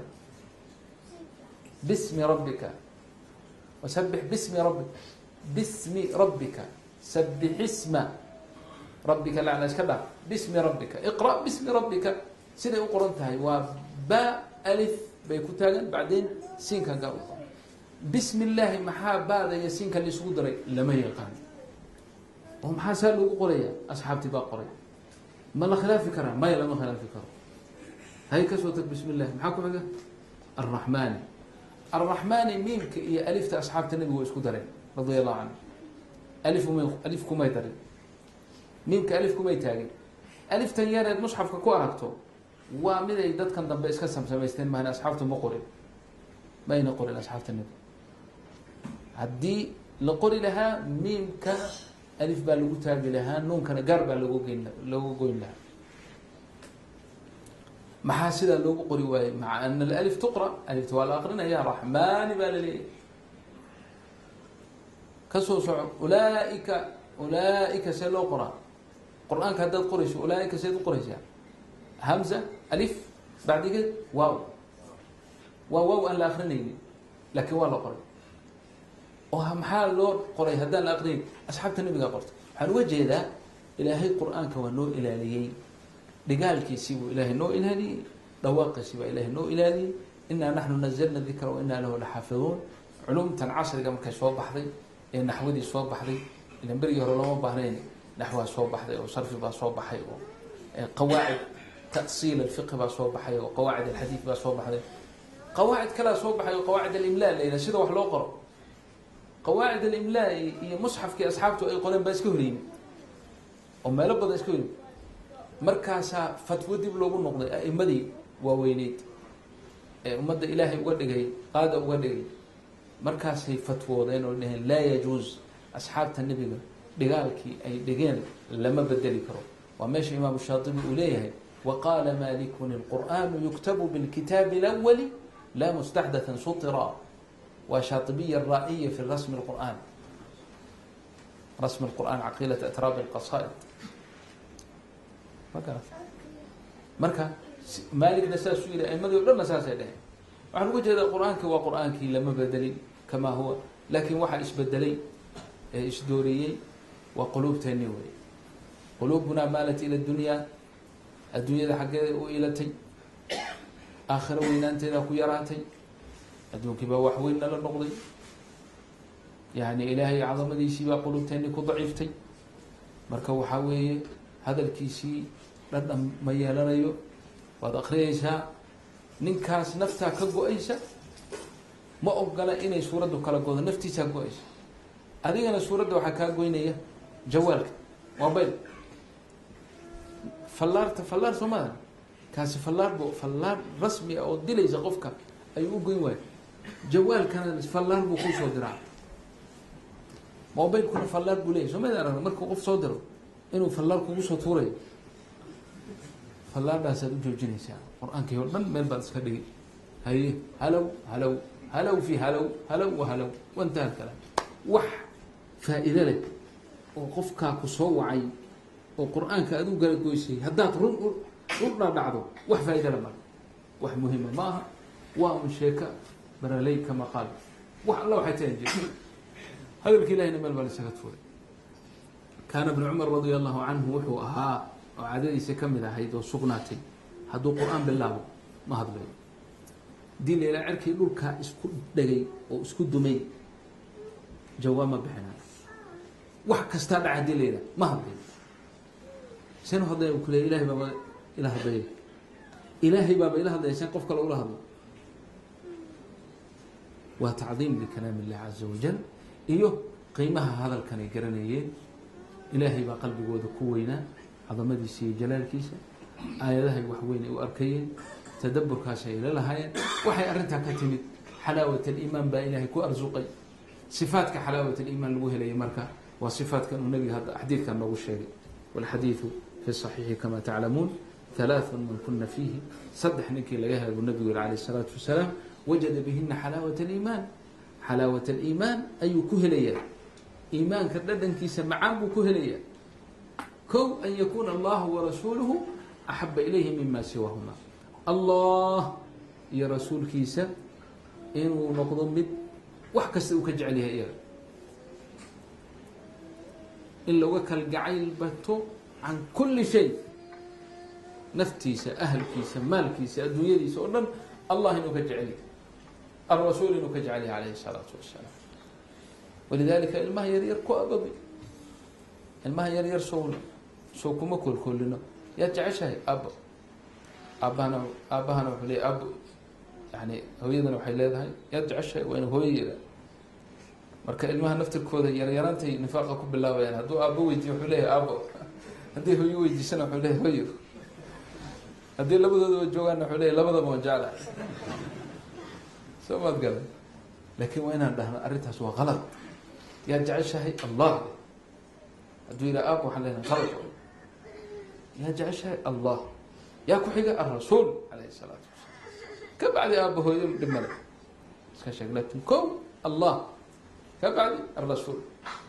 باسم ربك وسبح باسم ربك باسم ربك سبح اسم ربك لا أنا كذا باسم ربك اقرأ باسم ربك سيدا وقرنتها وباء ألف بيكوتاجن بعدين سين كان قال بسم الله محا بعد يسين كان لسودري لما يقان هم حسلوا قرية أصحاب تبا قرية ما لا خلاف فكرة ما يلا ما خلاف فكرة هاي كسوتك بسم الله محاكم هذا الرحمن الرحمن ميمك يا ألف أصحاب النبي وسودري رضي الله عنه ألف كما يدري ميمك ألف كما يتاجي ألف تنيار المصحف كو أركتو ومن يدد كان دبا اسكا سمسميستين ما هنا اصحابته ما قري ما ينقر الاصحاب النبي هدي لقري لها ميم ك الف با لو تاغ لها نون كان غربا لو غوين لها محاسد لو قري واي مع ان الالف تقرا الف والاخرين يا رحمن باللي كسوس اولئك سلو قرا قران كدد قريش اولئك سيد قريش همزة ألف بعد كده واو أن الآخرين لكن ولا قري وهم حال لور قري هدان الآخرين أصحاب النبي قرت هنوجه ذا إلهي القرآن كونو إلهي لقال كيسيو إلهي نو إلهي رواق سيو إلهي نو إلهي إنا نحن نزلنا الذكر وإنا له لحافظون علوم تنعصر كما كشواب بحري النحو دي صواب بحري الانبري يهرلوم بحرين نحوها صواب بحري وصرف بصواب بحري قواعد تأصيل الفقه بصوب حي وقواعد الحديث بصوب حي قواعد كلا صوب حي وقواعد الإملاء لأن شذا وحلو قرأ قواعد الإملاء هي مصحف كي أصحابته أي قلم باسكولين وما لبض اسكولين مركزها فتوى دي بلوغ النقطة أمدي ووينيت أمد إلهي وقدقي قادة وقدقي مركز هي فتوى دينه لا يجوز أصحاب النبي دقالك أي دقين لما بدل كرو وماشي إمام الشاطبي إليه وقال مالك القرآن يكتب بالكتاب الأول لا مستحدثا سطرا وشاطبي الرائية في رسم القرآن رسم القرآن عقيلة أتراب القصائد مركا مالك نساس إلى أئمة يقولون نساس إليه وعن وجه القرآن كوا قرآن كي لما بدلي كما هو لكن واحد إيش بدلي إيش دوري وقلوب تنوي قلوبنا مالت إلى الدنيا حقها وإلتي آخر وينانتي لكو يراتي أدونك بوحوين للنقضي يعني إلهي عظم دي سيبا قلوب تاني كضعيفتي مركو حاوي هذا الكيسي لدى ميالا ريو وهذا أخريسها ننكاس نفتا كقو إيسا ما أقل إني سورة كلا قوة نفتي ساقو إيسا أذينا سورة وحكا قوينية جوالك موبايل فلار سوما كاس فلار رسمي او دليس قفكا اي او غوين واي جوال كان فلار بو كو سو ديرا موبايل كنا فلار بو لي سوما دارا markuu qof soo diro inuu falaar kugu soo tuuray falaar daas aad u joojinaysaa quraanka oo dhan meel baad iska dhigi hay halow fi halow wanta kala wax faa'iido leh oo qofka ku soo wacay والقرآن كأدو قال كويسي هدات ربنا بعضه وح فايدة لما وح مهمة معها ومن شيكا برالي كما قال وح الله حيتين جي هذا الكلاه نمال بالسكت فوري كان ابن عمر رضي الله عنه وحو أها وعددي سكمل هيدو سقناتي هدو قرآن بالله ما هذا بي دين إلى عركي لولكا اسكو دقي أو اسكو دمي جوامة بحنا وح كستابع هدي ليلة ما هذا بي سين هذا يقول إلهي بابا إلهي هذا سين قف كلا هذا وتعظيم لكلام الله عز وجل قيمها هذا الكن يقرنيه إلهي بقلبي وذكوينا عظمتي سي جلال كيسة آية وحوين وأركين tadabburkaas ay leedahay waxay arinta ka timid xalaawat al-iimaan baa ilaahay ku arsuqay sifaadka xalaawat al-iimaan lagu helay marka waa sifaadkan uu nabiga xadiidkan noogu sheegay wal xadiithu fi sahih kama ta'lamun ثلاث من كنا فيه صدح نكي لغاها النبي عليه الصلاة والسلام وجد بهن حلاوة الإيمان حلاوة الإيمان أي كهلية إيمان كردن كيس معاب كهلية كو أن يكون الله ورسوله أحب إليه مما سواهما الله يا رسول كيسة إنه نقضم مد وحكس وكجعلها إياه إلا وكل جعيل بتو عن كل شيء نفتيسة أهل كيسة مال كيسة الدنيا دي سؤالا الله إنه كجعله الرسول إنه كجعله عليه الصلاة والسلام ولذلك الماء يرير كأبضي الماء يرير سوكما كلنا يرجع شيء أبهنا وحلي أب يعني هويدنا وحلي هاي يرجع شيء وين هويدا مركا الماء نفتر كودا يرانتي نفاقكم بالله وين هدو أبو يجي وحليه أبو هدي هو يجي سنة وحليه هويو هذه لبضة جوانا حليه لبضة موجالة سو ما تقول لكن وين عندنا أريتها سوى غلط يرجع الشيء الله أدوي إلى أبو حلينا غلط يرجع الشيء الله ياكو حاجة الرسول عليه الصلاة والسلام كبعد أبو هو يوم دمنا كشغلتهم كو الله كبعد الرسول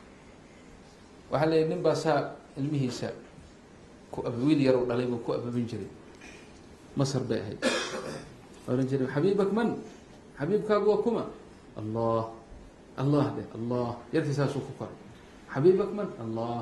وحلي نباسا المهيسا كو أبويل يرون عليه كو أبو بنجري مصر باهي ورجل حبيبك من حبيبك أبوكما الله الله ده الله يرتسى سوكك حبيبك من الله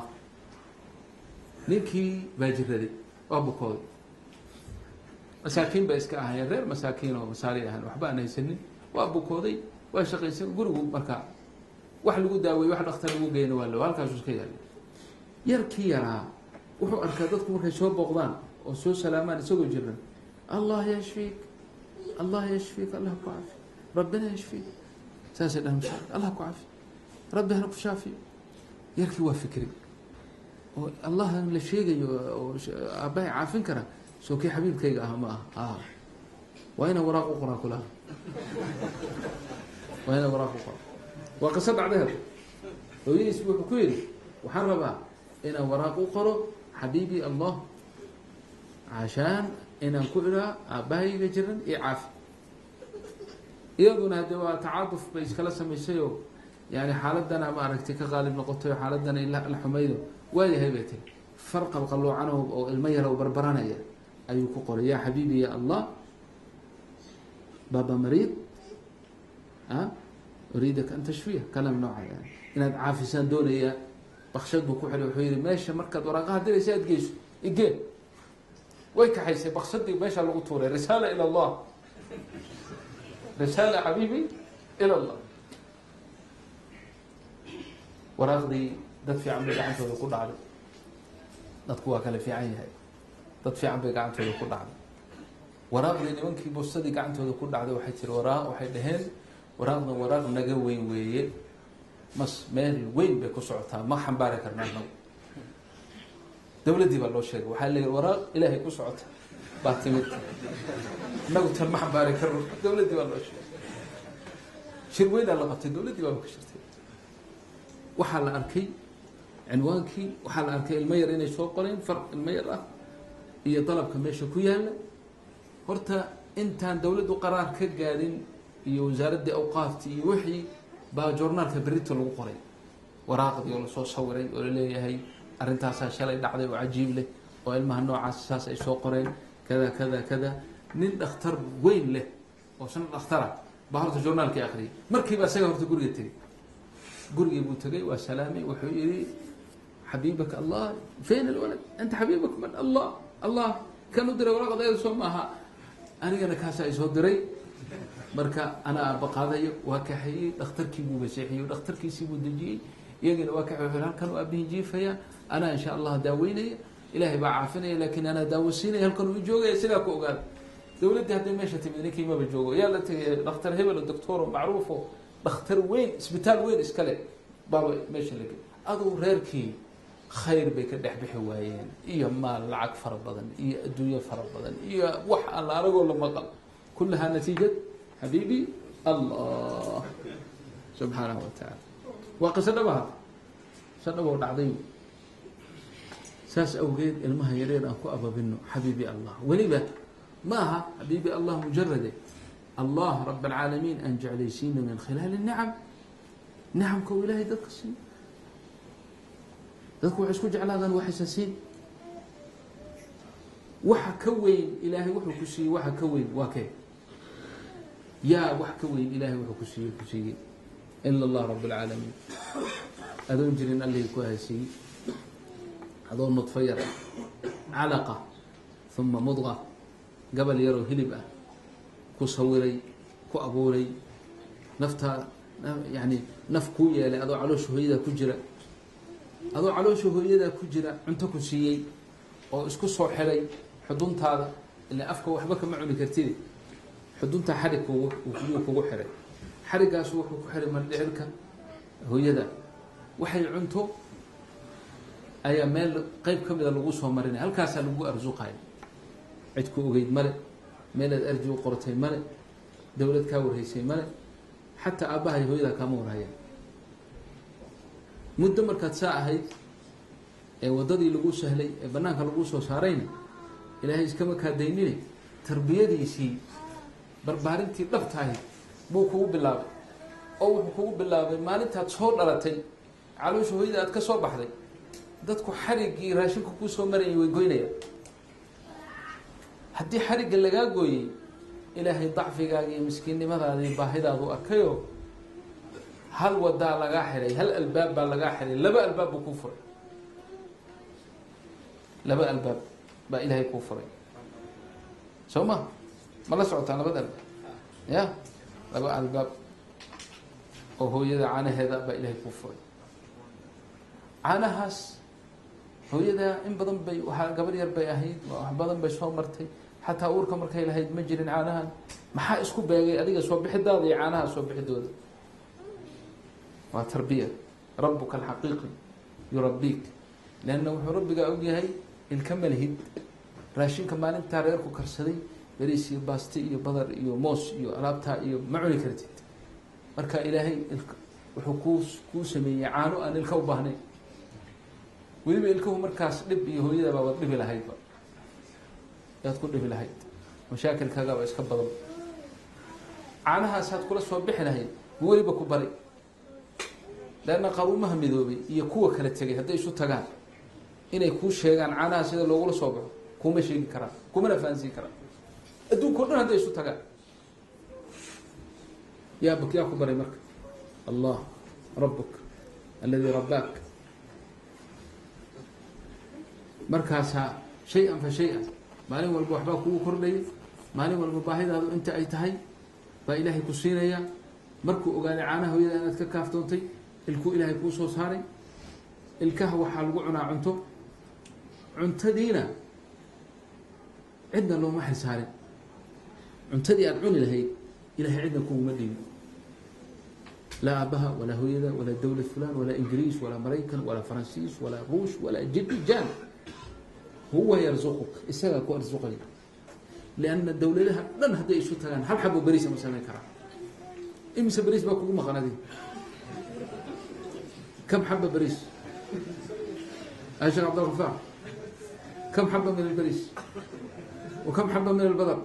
نيكي باجر دي أبو كود مساكين بيسك أهيا غير مساكين ومساري أهل وحبانا يسنين وأبو كودي واشقي يسن قربوا مركا واحد لقو داوي واحد أختار لقو قين ولا وهالكا سوسكي يركي يرى وحو أركادتكم مركا شوب بغضان وسو سلامان سوق جرن الله يشفيك الله يشفيك الله كعافي ربنا يشفيك ساسا لهم شافي الله كعافي ربنا كشافي يركي وفكري الله لا شيء اباي عافين كره سو كي حبيب كي ما وين وراق اخرى كلها وين وراق اخرى وقصد بعدها ويسبح كويل وحربها هنا وراق اخرى حبيبي الله عشان إن كلها أباي جرن إعاف يظن هذا تعاطف بس كلا سميسيو يعني حالتنا ما ركتك غالب نقطة حالتنا إلا الحميد وهي هيبتي فرق بقلوا عنه أو الميرة وبربرانية أيوك قول يا حبيبي يا الله بابا مريض أريدك أن تشفيه كلام نوع يعني إن عافسان دوني بخشد بكوحل وحيري ماشي مركز ورقها ديري سيد جيش إجي ويك حيسي بقصدي باشا الغطورة رسالة إلى الله رسالة حبيبي إلى الله وراغدي دد في عمري قعنته ويقول علي ددكوا كلا في عيني هاي دد في عمري قعنته ويقول علي وراغدي نمنكي بوصدي قعنته ويقول علي وحيتر وراء وحيدهن وراغ نقوين ويه مس مال وين بكو سعوتها ما حنبارك رنانو دولتي بالله شيء وحال الوراق إلهي كسعت بعتمد نقول تم حبارك دولتي بالله شيء شروين على قبت دولتي بالله كشرتي وحال أركي عنوانكي وحال أركي المير إني شو قلين فرق المير هي طلب كميش كويال هرتا إنتان دولة قرار كجارين وزارة أوقافتي وحي باجورنال كبريت الوقري وراقد يقول صو صوري ولا ليه هي أرنتاسا شلي دعدي وعجيب له وإلمها النوع أساس أي سوقرين كذا كذا كذا نين أختار وين له وشن أختاره بحرت جورنال كأخري مركي بس يهرت قريتي قري بوتري وسلامي وحيري حبيبك الله فين الولد أنت حبيبك من الله الله كانوا دري ورقة غير سماها أنا كاسا يسودري مركا أنا بقاضي وكحي أختار كيبو مسيحي وأختار كيسيبو دجي يجي وكحي وحلال كانوا أبيه جيفيا أنا إن شاء الله داويني إلهي بعافني لكن أنا داوسيني هل كانوا يجوجا يسلاكو قال دولتي هذه ماشية تبيني كيما بيجوجا يلا نختار هبل الدكتور معروفه نختار وين سبيتال وين إسكالي بابا ماشي لك أدو ريركي khayr bay ka dhex bixi waayeen iyo maal lacag fara badan iyo adduunyo fara badan iyo wax aan la aragoo la maqal kullahaa natiijad xabiibi allah subxaanahu wa tacaala waa qiso dhabaha qiso dhaboo dhacday saas awgeed ilmaha yareer aan ku ababino xabiibi allah weliba ma aha xabiibi allah mujarade allah rab alcaalamiin aan jeclaysiino min khilaali nicam nicamka uu ilaahay dadka siiyo dadku waxay isku jeclaadaan waxaysan siin waxa ka weyn ilaahay wuxuu ku siiyey waxa ka weyn waa kee yaa wax ka weyn ilaahay wuxuu ku siiyey ila allah rab alcaalamiin adoon jirin allihii ku haysiiyey adoo nudfo yar ah calaqa uma mudqa gabal yaroo hilib ah ku sawiray ku abuuray naftaa yani naf kuu yeelay adoo caloosha hooyadaa ku jira adoo caloosha hooyadaa ku jira cunto ku siiyey oo isku soo xiray xuduntaada ilaa afka waxba kama cuni kartid xuduntaa xarig yuu kugu xiray xarigaasu wuxuu ku xiray mandhicirka hooyada waxay cunto ayaa meel qeyb ka mida lagu soo marinaya halkaasaa lagu arsuqayo cid ku ogeyd male meelaad arji u qortay male dawlad kaa warhaysay male xataa aabbahay hooyadaa kaama warhayaan muddo markaad saa ahayd ee waddadii lagu sahlay ee banaanka lagu soo saarayna ilaahay iskama kaadaynine tarbiyadiisii barbaarintii dhabtahay buu kugu bilaabay oo wuxuu kugu bilaabay maalintaad soo dhalatay caloosha hooyada aad ka soo baxday dadku xariggii raashinku kuu soo marayay way goynayaan haddii xarigga lagaa gooyey ilaahay dacfigaaga iyo miskiinnimadaada iyo baahidaadu arkayoo hal wadaa lagaa xiray hal albaab baa lagaa xiray laba albaab buu kuu furay laba albaab baa ilaahay kuu furay soo ma ma la socotaan labada albaab ya laba albaab oo hooyada caanaheeda baa ilaahay kuu furay caanahaas hooyada in badan bay waaa gabar yar bay ahayd wax badan bay soo martay xataa uurka markay lahayd ma jirin caanahan maxaa isku beegay adiga soo bixidaada iyo caanaha soo bixidooda waa tarbiya rabuka alxaqiiqi yurabbiik leanna wuxuu rabbigaa ogyahay ilka malhid raashinka maalintaa reerku karsaday beriis iyo baaste iyo badar iyo moos iyo alaabtaa iyo ma cuni kartid marka ilaahay wuxuu kuu sameeyey caano aan ilka u baahnayn weliba ilkahu markaas dhib iyo hooyadaba waad dhibi lahaydba yaad ku dhibi lahayd mashaakilkaagaba iska badan caanahaasaad kula soo bixi lahayd bu weliba ku bari leanna qaruumaha midoobay iyo kuwa kala tegay hadday isu tagaan inay kuu sheegaan caanaha sida loogula soo baxo kuma sheegi karaan kumana fahansiin karaan adduunka o dhan hadday isu tagaan yaa ku baray marka allah rabuk aladi rabbaak markaasaa shay-an fa shay-an maalin walba waxbaa kugu kordhaya maalin walba baahidaadu inta ay tahay baa ilaahay ku siinaya markuu ogaaday caanaha hooyada inaad ka kaaftoontay ilkuu ilaahay kuu soo saaray ilkaha waxaa lagu cunaa cunto cuntadiina cidna looma xilsaarin cuntadii aada cuni lahayd ilahay cidna kuguma dhiibin laa aabbaha walaa hooyada walaa dawlad fulan walaa ingiriis walaa maraykan walaa faransiis walaa ruush walaa jibijaan huwa yarzuquk isagaa ku arsuqaya lianna dawladaha dhan hadday isu tagaan hal xabo beriisa ma samayn karaa imise beriis baa kugu maqanadi kam xaba beriis sheekh cabdilrafaaq kam xaba min alberiis wa kam xaba min albadar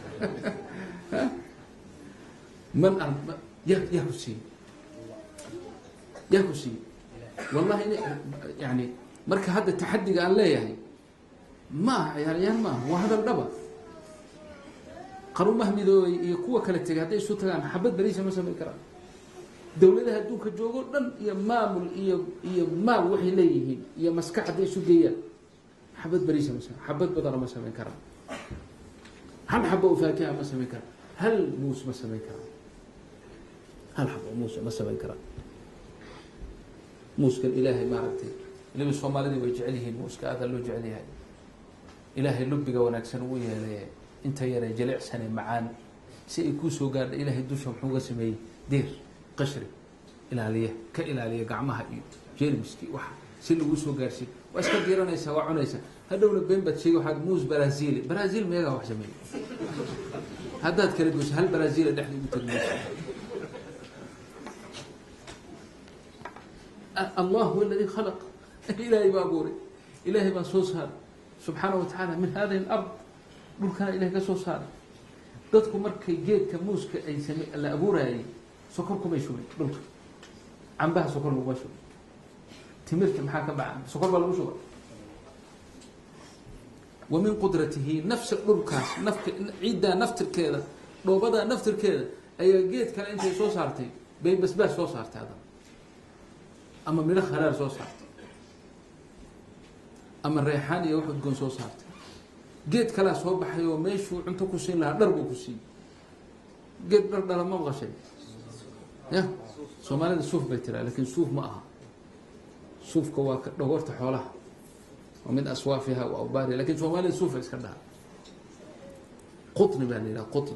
man yaa ku siiyey yaa ku siiyey wallahi yani marka hadda taxadiga aan leeyahay ma aha ciyaaryaar maaha waa hadal dhaba qaruumaha midoobay iyo kuwa kala tegay hadday isu tagaan xabad beriisa ma samayn karaan dawladaha adduunka joogo dhan iyo maamul iyo maal waxay leeyihiin iyo maskax hadday isu geeyaan xabad beriisa xabad badana ma samayn karaan hal xabo faakiha ma samayn karaan hal muus ma samayn karaan hal xabo muus ma samayn karaan muuskan ilaahay maaragtay waliba soomaalidii way jecel yihiin muuska aada loo jecel yahay ilaahay lubiga wanaagsan uu yeelay inta yaree jilicsane macaan si ay kuu soo gaadha ilaahay dusha muxuu ga sameeyey deer qashri ilaaliya ka ilaaliya gacmaha iyo jeermiski waxa si lagu soo gaarsiin waa iska diiranaysaa waa cunaysaa hadhowna been baad sheegi waxaad muus baraasiili baraasiil meegaa wax sameeyey haddaad kala goyso hal baraasiila dhexda ugu tagmayso الله هو الذي خلق إلهي بابوري إلهي بان صوصها سبحانه وتعالى من هذه الأرض دول كان إلهي كصوصها dadku markay geedka muuska ay la abuurayay sokorku may shubay dhulka cambaha sokor lagu shubay timirta maxaa ka bacay sokor baa lagu shubay ومن قدرته نفس dhulkaas nafka ciida naftirkeeda dhoobada naftirkeeda ayaa geed kale intay soo saartay bay basbaas soo saartay ama miro khalaal soo saartay ama reexaan iyo wax udgoon soo saartay geed kala soo baxay oo meeshuu cunto ku siin lahaa dhar buu ku siin geed dhar dhala ma qashay ya Soomaalida suuf bay tiraa laakiin suuf ma aha suufka waa ka dhogorta xoolaha oo mid aswaafiha oo baari laakiin Soomaalida suuf iska dhaha qutni baa leeyahay qutni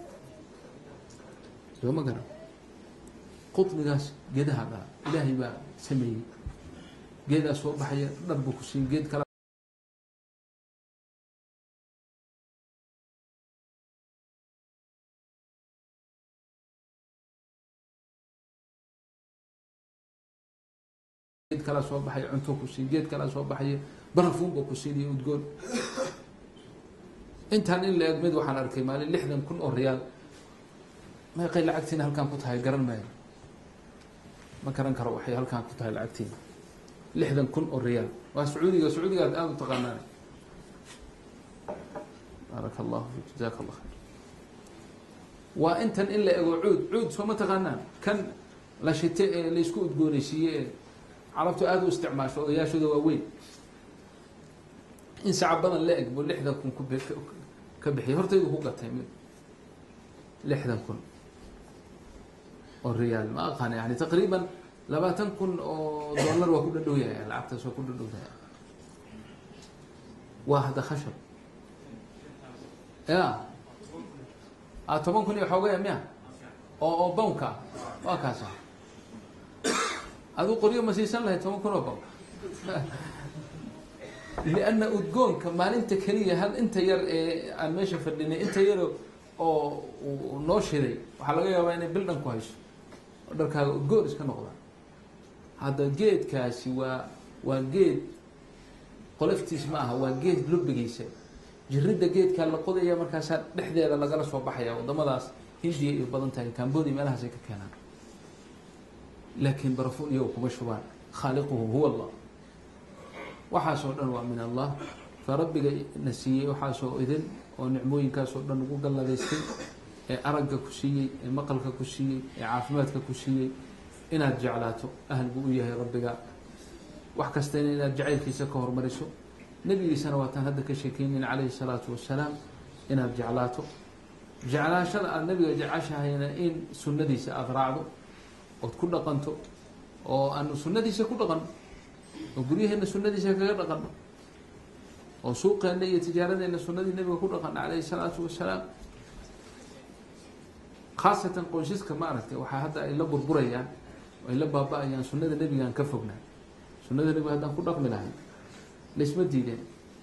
ma garan qutnigaas geedaha dhala ilaahay baa sameeyay geedaas soo baxaya dhar buu ku siin geed kala kala soo baxay cunto ku siin geed kala soo baxay barafuun buu ku siin iyo udgoon intaan in la mid waxaan arkay maalin 60,000 oo riyaal ma qeyl lacagtina halkaan ku tahay garan maayo ma garan karo waxay halkaan ku tahay lacagtina 60,000 oo riyaal waa sacuudiga aad u taqaanaan barakallahu fiik jazakallahu khair waa intan in la ego cuud soo ma taqaanaan kan la shitay la isku udgoonaysiiyay عرفتوا هذا استعمال شو يا شو ذا وين إن سعبنا لاقي بقول لحدا كن كبحي هرتي هو قتها من لحدا كن والريال ما أقنع يعني تقريبا لما تنكن دولار وكل الدنيا يعني لعبت سو كل الدنيا واحد خشب يا طبعا كن يحوجي مياه أو بنكا وكذا هذا قرية مسيسان لها تمكن ربما لأن أدقون كمان أنت كريه هل أنت ير الماشي في الدنيا أنت ير أو نوشري وحلاقيه يعني بلدن كويس درك هذا أدقون إيش كنقطع هذا جيد كاسي وجيد قلفتي اسمها وجيد لب جيسة جريد جيد كان لقضي يا مركزات بحذر على جلس وبحيا وضمداس هندي بدن تاني كان بودي مالها زي كنا لكن برفون يوكم شبان خالقه هو الله وحاسو دنوا من الله فربك نسيه وحاسو إذن ونعموين كاسو دنوا قال الله ديستي أرقك كسيي مقلك كسيي عافماتك كسيي إنها جعلاته أهل بؤيه ربك وحكستين إنها جعيل كيسا كهر مرسو نبي سنوات هدك شكين عليه الصلاة والسلام إنها جعلاته جعلها شرع النبي جعشها هنا إن سندي سأذرعه وتكون قنته أو أن سندي سكون قن وقوليه إن سندي سكون قن وسوق أن يتجارد إن سندي النبي يكون قن عليه الصلاة والسلام خاصة قوشيس كما عرفت وحتى إلا بربريا وإلا بابا يعني سنة النبي كان كفقنا سنة النبي هذا كل رقم لها ليش مديدين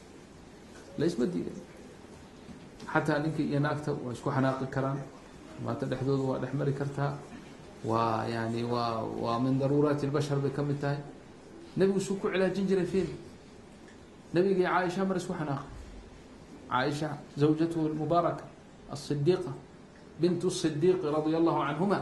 حتى أنك يناكتب ويسكو حناق الكرام ما تدحدود ودحمر كرتها ويعني ومن ضرورات البشر بكم التاي نبي سوكو على جنجر فين نبي عائشة مرسو حناق عائشة زوجته المباركة الصديقة بنت الصديق رضي الله عنهما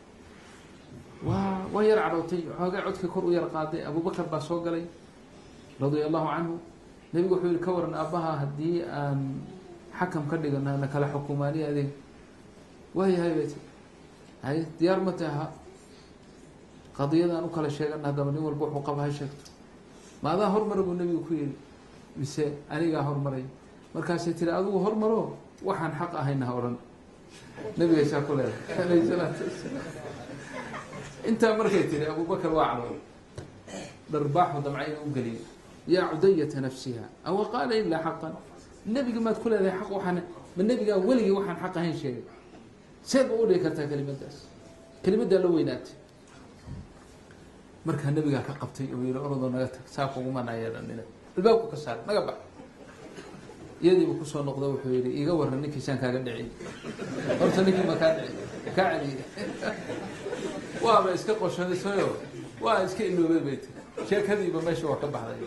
ويرعى روتي عدك كر ويرقى أبو بكر باسوق لي رضي الله عنه نبي يقول كور أن أباها هدي أن حكم كردي أنها نكلا حكومانية هذه وهي هاي بيتي هاي ديار متاها قضية أن أكل شيء أنها دمني والبوح وقبها شكت ماذا هرمر أبو النبي يقول بس أنا هرمري مركز ترى أبو هرمرو وحن حق أهينها ورن نبي يشاكل عليه الصلاة والسلام أنت مركز ترى أبو بكر واعظ ضرباح ودمعين قليل يا عدية نفسها أو قال إلا حقا النبي ما تقول هذا حق وحن من النبي قال ولي وحن حق هين شيء سيب أقول لك كلمة داس كلمة دا لوينات markaa nabigaa ka qabtay oo yidhi orodoo naga tag saa kugumana yeedhanina albaabka ka saar naga bax iyadiiba kusoo noqda wuxuu yidhi iga warran ninkiisaan kaaga dhicin horta ninkii ma kaa dhici kaa celiya waaba iska qoshadisayo waa iska iloobay bay tiri sheekadiiba meesha waa ka baxday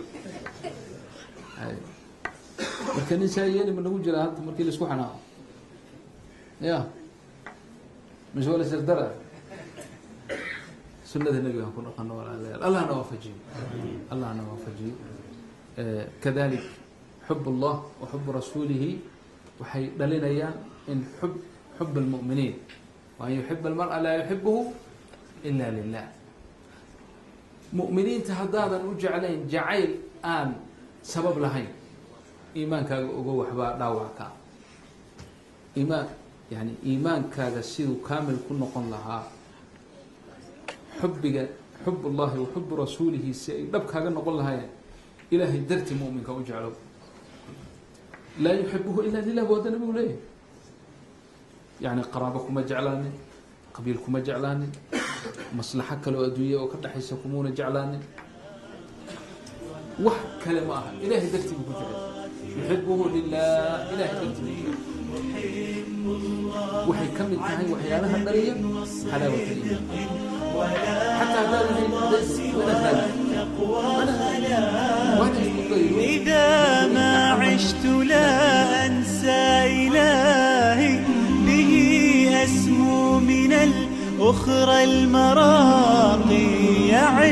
marka nin saa yeeli ma nagu jiraa hadda markii laisku xanaaqo ya mise waa la sardara sunada nabiga ku dhaqano walaalayaal allahna waafajiyo allahna waafajiyo kadalik xub allah wa xub rasuulihi waxay dhalinayaan in xub almu'miniin wa an yuxiba almar'a laa yuxibuhu ila lilah mu'miniinta haddaadan u jeclayn jacayl aan sabab lahayn iimaankaaga ogo waxbaa dhaawac ka iimaan yani iimaankaaga siduu kaamil ku noqon lahaa xubbiga xub ullahi wa xubu rasuulihi si ay dhab kaaga noqon lahaayeen ilaahay darti mu'minka u jeclow laa yuxibuhu ila lilah bu hadda nabigu leeyahay yani qaraabo kuma jeclaanin qabiil kuma jeclaanin maslaxo kale oo adduunya oo ka dhexaysa kumuuna jeclaanin wax kale ma aha ilahay dartii buu ku jecel yuxibuhu lilah ilahay dartii waxay ka mid tahay waxyaalaha dhaliya xalaawat aliimaan حتى إذا ما عشت لا أنسى إلهي به أسمو من الأخرى المراقي